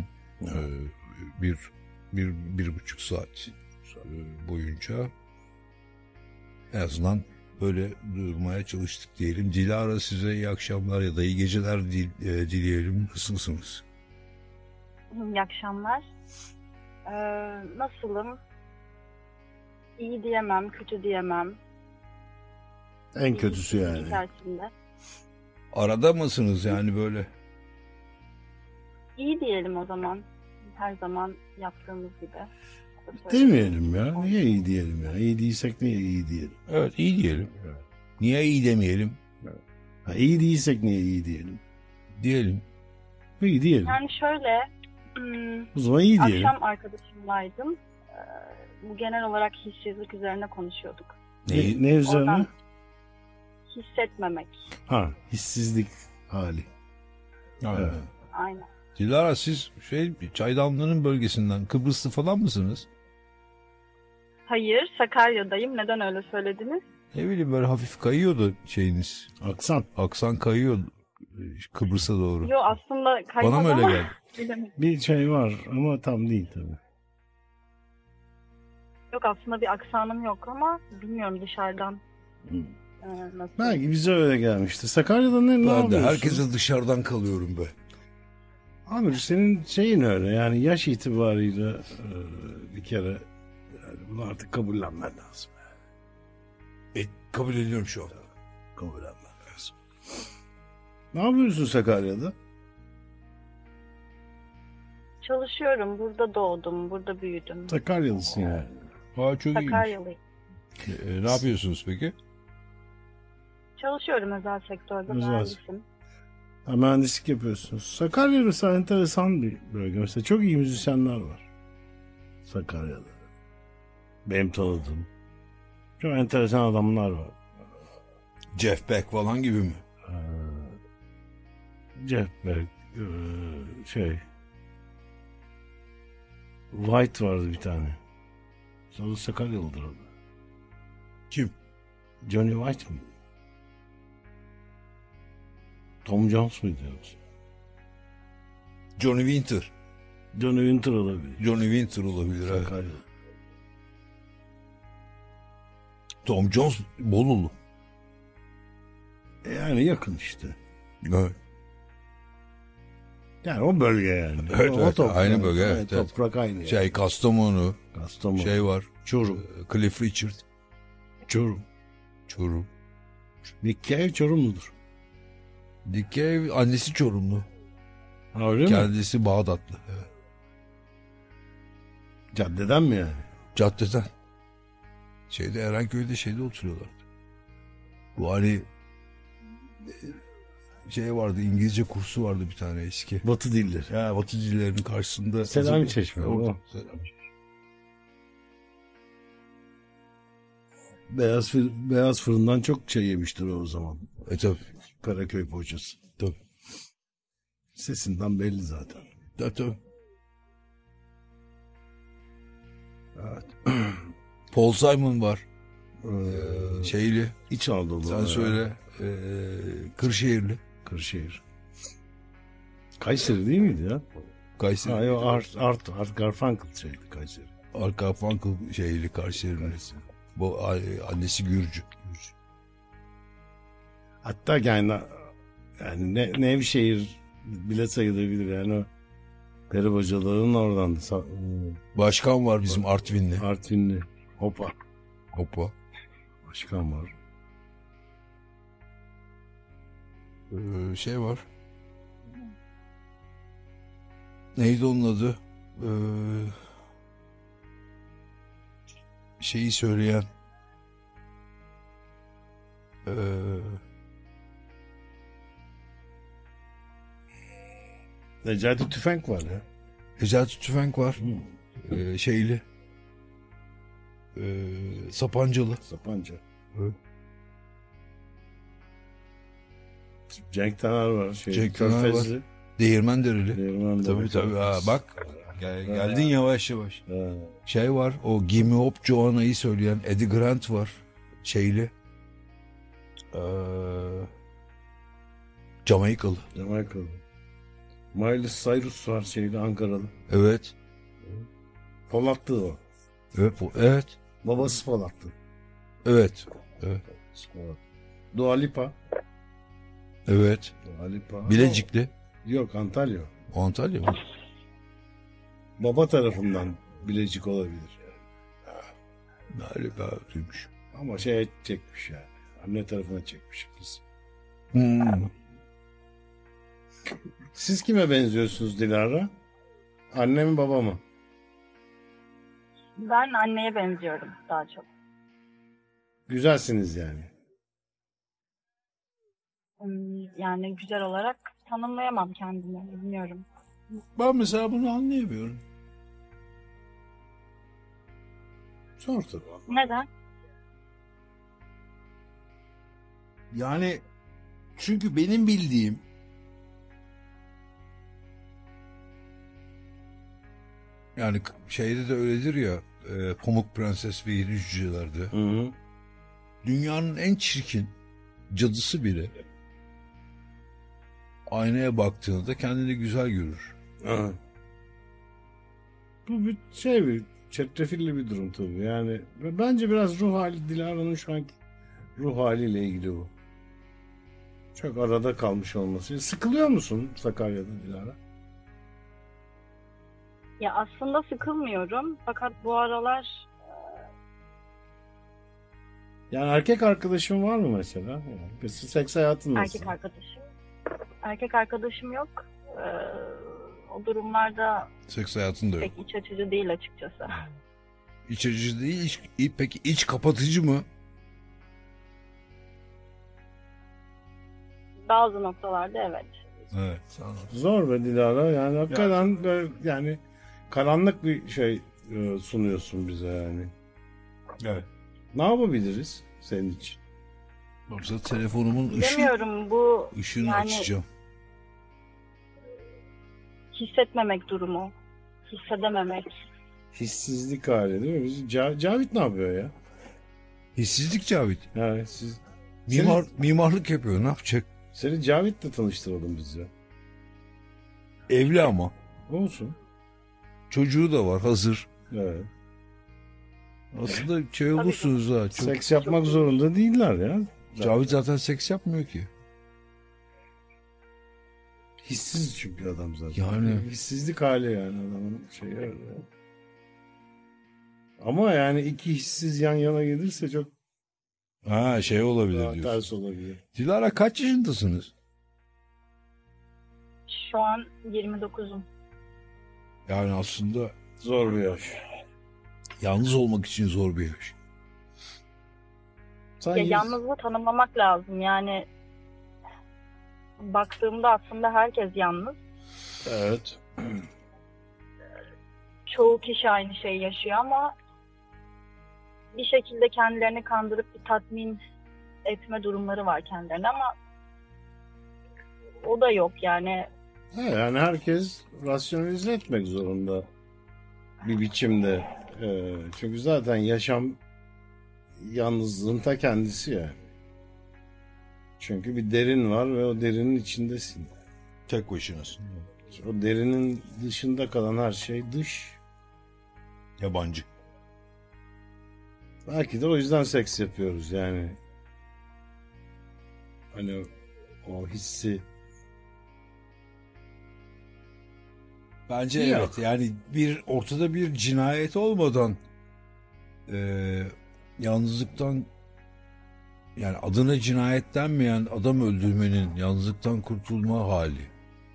bir buçuk saat boyunca en azından böyle durmaya çalıştık diyelim. Dilara, size iyi akşamlar ya da iyi geceler dileyelim. Nasılsınız? İyi akşamlar. Nasılım? İyi diyemem, kötü diyemem. En kötüsü yani. İçerisinde. Arada mısınız yani böyle? İyi diyelim o zaman. Her zaman yaptığımız gibi. söyleyeyim. Demeyelim ya. Niye iyi diyelim ya? İyi değilsek niye iyi diyelim? Evet, iyi diyelim. Niye iyi demeyelim? Ha, iyi değilsek niye iyi diyelim? Diyelim. İyi diyelim. Yani şöyle, O zaman iyi diyelim. akşam arkadaşımlaydım. Bu genel olarak hissizlik üzerine konuşuyorduk. Ne üzerine? Oradan hissetmemek. Ha, hissizlik hali. Evet. Aynen. Dilara, siz Çaydanlı'nın bölgesinden, Kıbrıslı falan mısınız? Hayır, Sakarya'dayım. Neden öyle söylediniz? Ne bileyim, böyle hafif kayıyordu şeyiniz. Aksan. Aksan kayıyor Kıbrıs'a doğru. Yo, aslında kaymadı Bana mı öyle ama geldi? bilemedim. Bir şey var ama tam değil tabii. Yok, aslında bir aksanım yok ama bilmiyorum dışarıdan nasıl. Belki bize öyle gelmişti. Sakarya'da ne Ben de yapıyorsun? herkese dışarıdan kalıyorum be. Amir, senin şeyin öyle yani yaş itibarıyla bir kere yani bunu artık kabullenmen lazım. Kabul ediyorum şu an. Kabullenmen lazım. Ne yapıyorsun Sakarya'da? Çalışıyorum. Burada doğdum. Burada büyüdüm. Sakaryalısın yani. Aa, çok iyiymiş. Sakaryalıyım. Ne yapıyorsunuz peki? Çalışıyorum özel sektörde. Özel. Mühendisim. Ha, mühendislik yapıyorsunuz. Sakarya mesela enteresan bir bölge. Mesela çok iyi müzisyenler var. Sakarya'da. Benim tanıdığım. Çok enteresan adamlar var. Jeff Beck falan gibi mi? Jeff Beck, White vardı bir tane. O da Sakaryalıdır o da. Kim? Johnny White mi? Tom Jones muydu yoksa? Johnny Winter. Johnny Winter olabilir. Johnny Winter olabilir. Evet. Sakarya. Tom Jones Bolulu. Yani yakın işte. Evet. Yani o bölge yani. Evet, O evet, toprak, aynı bölge, evet, evet. Toprak aynı. Yani. Kastamonu. Kastamonu. Şey var. Çorum. Cliff Richard. Çorum. Çorum. Nick Cave Çorumludur. Dick Cave annesi Çorumlu. Ha, öyle mi? Kendisi Bağdatlı. Evet. Caddeden mi yani? Caddeden. Erenköy'de oturuyorlardı. Bu hani vardı, İngilizce kursu vardı bir tane eski. Batı dilleri. Ya, Batı dillerinin karşısında. Selami Çeşme. Orada. Beyaz fırından çok şey yemiştir o zaman. Tabii. Karaköy poğaçası. Tabii. Sesinden belli zaten. Tabii. Evet. Paul Simon var. Şeyli. İç Anadolu. Sen söyle. Kırşehirli. Kırşehir. Kayseri değil miydi ya? Kayseri. Ha, yok, Art Garfunkel şeydi Kayseri. Art Garfunkel Kayseri'li. Bu annesi Gürcü. Hatta yani Nevşehir bile sayılabilir yani o peri bacalarının oradan. Başkan var bizim Artvinli. Artvinli. Hoppa. Başkan var. Var. Neydi onun adı? Söyleyen. Necati Tüfenk var ya. Necati Tüfenk var. Sapancalı. Sapanca. Evet. Cenk Taner var. Cenk Taner var. Değirmendereli. Değirmendereli. Tabii. Ha, bak. Geldin yavaş. Ha. Var. O Gimme Up Joanna'yı söyleyen Eddie Grant var. Jamaikalı. Miley Cyrus var Ankaralı. Evet. Polatlı o. Evet. Babası Polatlı. Evet. Dua Lipa. Evet. Dua Lipa. Bilecikli. Yok, Antalya. O Antalya mı? Baba tarafından Bilecik olabilir. Galiba duymuş. Ama çekmiş yani. Anne tarafına çekmiş kız. Siz kime benziyorsunuz Dilara? Anne mi baba mı? Ben anneye benziyorum daha çok. Güzelsiniz yani. Yani güzel olarak tanımlayamam kendimi, bilmiyorum. Ben mesela bunu anlayamıyorum. Zor tabii. Neden? Yani çünkü benim bildiğim yani şeyde de öyledir ya, Pamuk Prenses ve Yedi Cüceler'de. Hı hı. Dünyanın en çirkin cadısı bile aynaya baktığında kendini güzel görür. Aha. Bu bir çetrefilli bir durum tabii. Yani bence biraz ruh hali, Dilara'nın şu anki ruh haliyle ilgili bu. Çok arada kalmış olması. Sıkılıyor musun Sakarya'da Dilara? Ya aslında sıkılmıyorum fakat bu aralar Yani erkek arkadaşın var mı mesela? Yani seks hayatın nasıl? erkek arkadaşım yok. O durumlarda Seks hayatında yok. pek iç açıcı değil açıkçası. İç açıcı değil, peki iç kapatıcı mı? Bazı noktalarda evet. Evet. Zor be Dilara. Yani hakikaten yani karanlık bir şey sunuyorsun bize yani. Evet. Ne yapabiliriz senin için? Yoksa telefonumun Bilemiyorum, bu ışığını yani açacağım. hissetmemek durumu. Hissedememek. Hissizlik hali değil mi? Cavit ne yapıyor ya? Hissizlik Cavit. Yani siz Mimarlık yapıyor, ne yapacak? seni Cavit'le tanıştıralım biz ya. Evli ama. Olsun. Çocuğu da var hazır. Evet. Aslında şey olursunuz ha. Çok... Seks yapmak zorunda değiller ya. Cavit zaten seks yapmıyor ki. Hissiz çünkü adam zaten. Yani. Hissizlik hali yani adamın şeyi öyle. Ama yani iki hissiz yan yana gelirse çok Ha şey olabilir daha diyorsun. ters olabilir. Dilara kaç yaşındasınız? Şu an 29'um. Yani aslında Zor bir yaş. yalnız olmak için zor bir yaş. Sen Ya yalnızlığı tanımlamak lazım. Yani baktığımda aslında herkes yalnız. Evet. Çoğu kişi aynı şeyi yaşıyor ama bir şekilde kendilerini kandırıp bir tatmin etme durumları var kendilerine ama o da yok yani. Yani herkes rasyonalize etmek zorunda bir biçimde. Çünkü zaten yaşam yalnızlığın ta kendisi ya. Çünkü bir derin var ve o derinin içindesin. Tek başınasın. O derinin dışında kalan her şey dış. Yabancı. Belki de o yüzden seks yapıyoruz yani. Hani o hissi. Bence Yok. evet. Yani ortada bir cinayet olmadan yalnızlıktan, yani adına cinayet denmeyen adam öldürmenin yalnızlıktan kurtulma hali.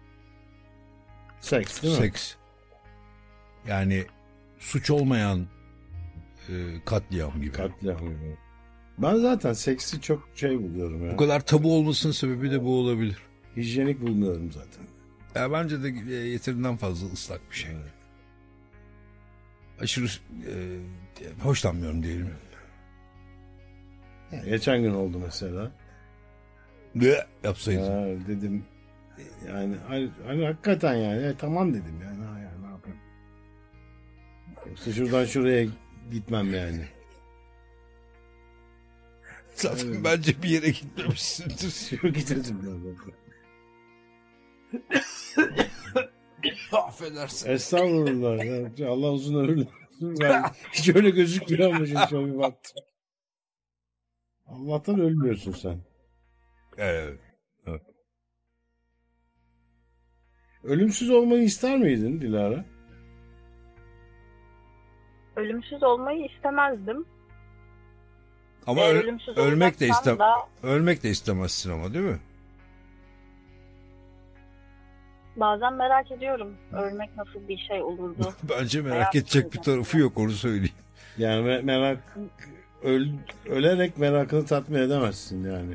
Seks değil mi? Seks. Yani suç olmayan katliam gibi. Katliam gibi. Ben zaten seksi çok buluyorum ya. Bu kadar tabu olmasının sebebi de bu olabilir. Hijyenik bulmuyorum zaten. Ya bence de yeterinden fazla ıslak bir şey. Aşırı hoşlanmıyorum diyelim. Ya, geçen gün oldu mesela. Yapsaydın. Dedim yani hani hakikaten yani tamam dedim yani, ne yapayım. Yoksa şuradan şuraya gitmem yani. Zaten Evet. bence bir yere gitmemişsindir. Şuraya gideceğim. Affedersin. Estağfurullah. Ya, Allah uzun ömür versin. Ben hiç öyle gözükmüyor ama şimdi şöyle bir baktım. Allah'tan ölmüyorsun sen. Evet. Ölümsüz olmayı ister miydin Dilara? Ölümsüz olmayı istemezdim. Ama Ölümsüz ölmek de olacaksam da ölmek de istemezsin ama değil mi? Bazen merak ediyorum. Ölmek nasıl bir şey olurdu? Bence merak Hayat edecek bir olacak. tarafı yok, onu söyleyeyim. Yani ölerek merakını tatmin edemezsin yani.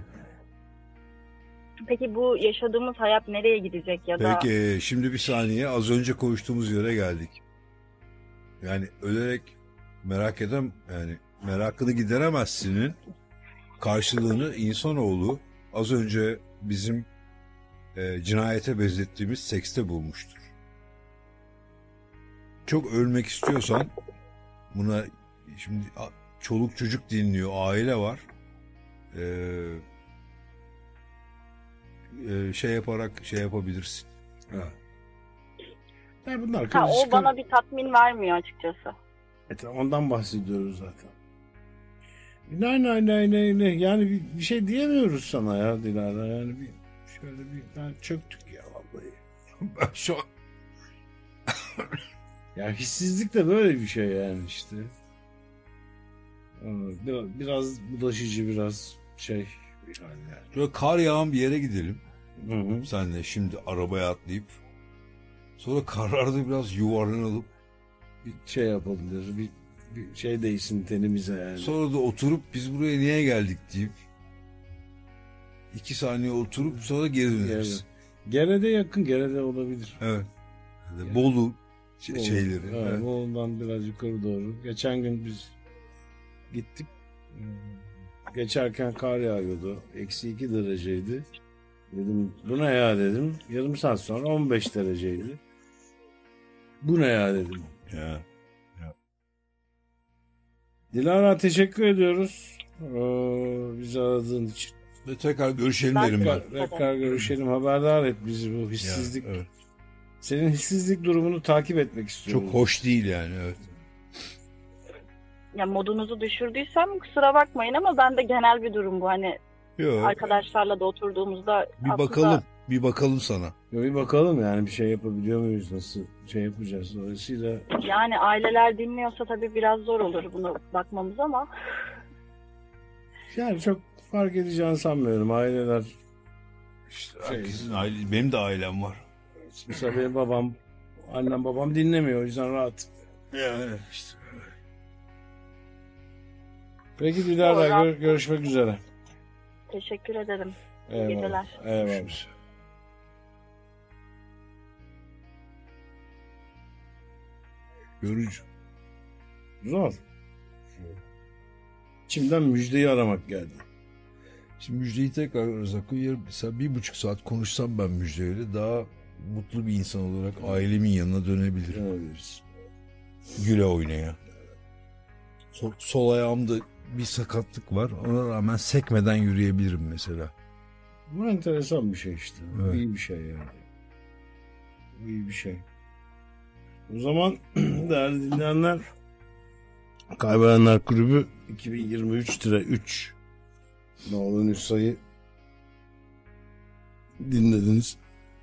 Peki bu yaşadığımız hayat nereye gidecek ya da Peki şimdi bir saniye, az önce konuştuğumuz yere geldik. Yani ölerek yani merakını gideremezsinin karşılığını insanoğlu az önce bizim cinayete benzettiğimiz sekste bulmuştur. Çok ölmek istiyorsan, buna şimdi çoluk çocuk dinliyor, aile var. Şey yaparak şey yapabilirsin. Ya bunlar o bana bir tatmin vermiyor açıkçası. Ondan bahsediyoruz zaten. Ne. Yani bir şey diyemiyoruz sana ya Dilara. Yani şöyle çöktük ya vallahi. Ben şu an Ya hissizlik de böyle bir şey yani işte. Biraz bulaşıcı, biraz şey bir hal yani. şöyle kar yağan bir yere gidelim. Hı. Senle şimdi arabaya atlayıp sonra karlarda biraz yuvarlanalım. Bir şey yapabilir, bir şey değsin tenimize yani. Sonra da oturup biz buraya niye geldik deyip 2 saniye oturup sonra geri döneriz. Gere'de yakın, Gere'de olabilir. Evet. Bolu şeyleri. Evet, Evet. Bolu'dan biraz yukarı doğru. Geçen gün biz gittik. Geçerken kar yağıyordu. -2 dereceydi. Dedim bu ne ya dedim. Yarım saat sonra 15 dereceydi. Bu ne ya dedim. Ya. Dilara teşekkür ediyoruz. Bizi aradığın için. Ve tekrar görüşelim Ben derim ben. Tekrar görüşelim. Haberdar et bizi bu hissizlik. Ya, evet. Senin hissizlik durumunu takip etmek istiyorum. Çok hoş değil yani, evet. Ya modunuzu düşürdüysem kusura bakmayın ama bende genel bir durum bu. Hani Yok. arkadaşlarla da oturduğumuzda Bir aslında bakalım. Bir bakalım sana. Bir bakalım yani bir şey yapabiliyor muyuz? Nasıl şey yapacağız? Dolayısıyla yani aileler dinliyorsa tabii biraz zor olur buna bakmamız ama yani çok fark edeceğini sanmıyorum. Aileler işte Herkesin benim de ailem var. mesela benim annem babam dinlemiyor. O yüzden rahat. Yani işte. Peki Dilara Doğru. görüşmek üzere. teşekkür ederim. İyi Eyvallah. geceler. Eyvallah. Görücü. Zor. İçimden müjdeyi aramak geldi. Şimdi Müjde'yi tekrar ararsak, mesela 1,5 saat konuşsam ben Müjde'yle daha mutlu bir insan olarak ailemin yanına dönebilirim. Dönebiliriz. Güle oynaya. Sol ayağımda bir sakatlık var. Ona rağmen sekmeden yürüyebilirim mesela. Bu enteresan bir şey işte. Evet. İyi bir şey yani. İyi bir şey. O zaman değerli dinleyenler, Kaybedenler Kulübü 2023-3 nolu nüshayı dinlediniz.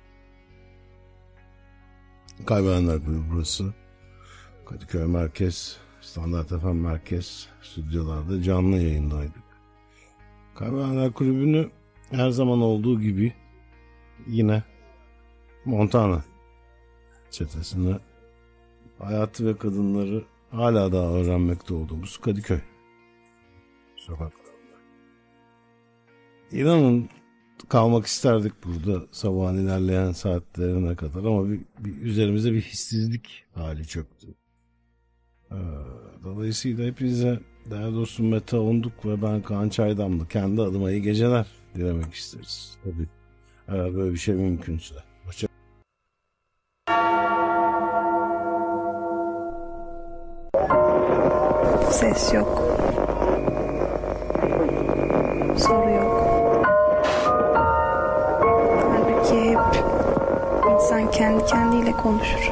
Kaybedenler Kulübü burası. Kadıköy Merkez, Standart FM Merkez stüdyolarda canlı yayındaydık. Kaybedenler Kulübü'nü her zaman olduğu gibi yine Montana çetesine, hayatı ve kadınları hala daha öğrenmekte olduğumuz Kadıköy sokaklarında. İnanın kalmak isterdik burada sabahın ilerleyen saatlerine kadar ama bir üzerimize bir hissizlik hali çöktü. Dolayısıyla hepinize değerli dostum Mete Onduk ve ben Kaan Çaydamlı kendi adıma iyi geceler dilemek isteriz. Tabii eğer böyle bir şey mümkünse. Hoşça Ses yok. Soru yok. Halbuki hep insan kendi kendiyle konuşur.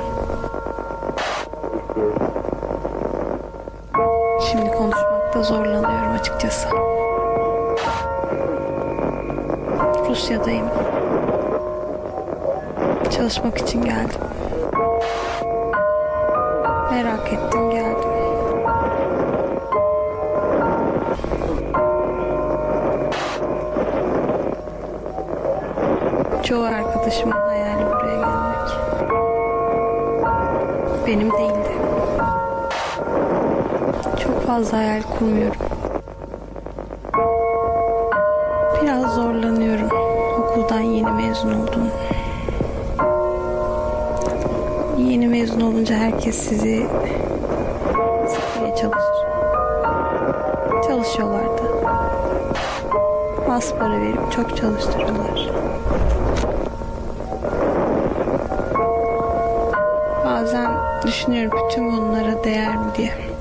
Şimdi konuşmakta zorlanıyorum açıkçası. Rusya'dayım. Çalışmak için geldim. Merak ettim, geldim. Çoğu arkadaşımın hayali buraya gelmek. benim değildi. Çok fazla hayal kurmuyorum. Biraz zorlanıyorum. Okuldan yeni mezun oldum. Yeni mezun olunca herkes sizi sıkmaya çalışır. Çalışıyorlardı. Az para verip çok çalıştırıyorlar. Bazen düşünüyorum bütün bunlara değer mi diye.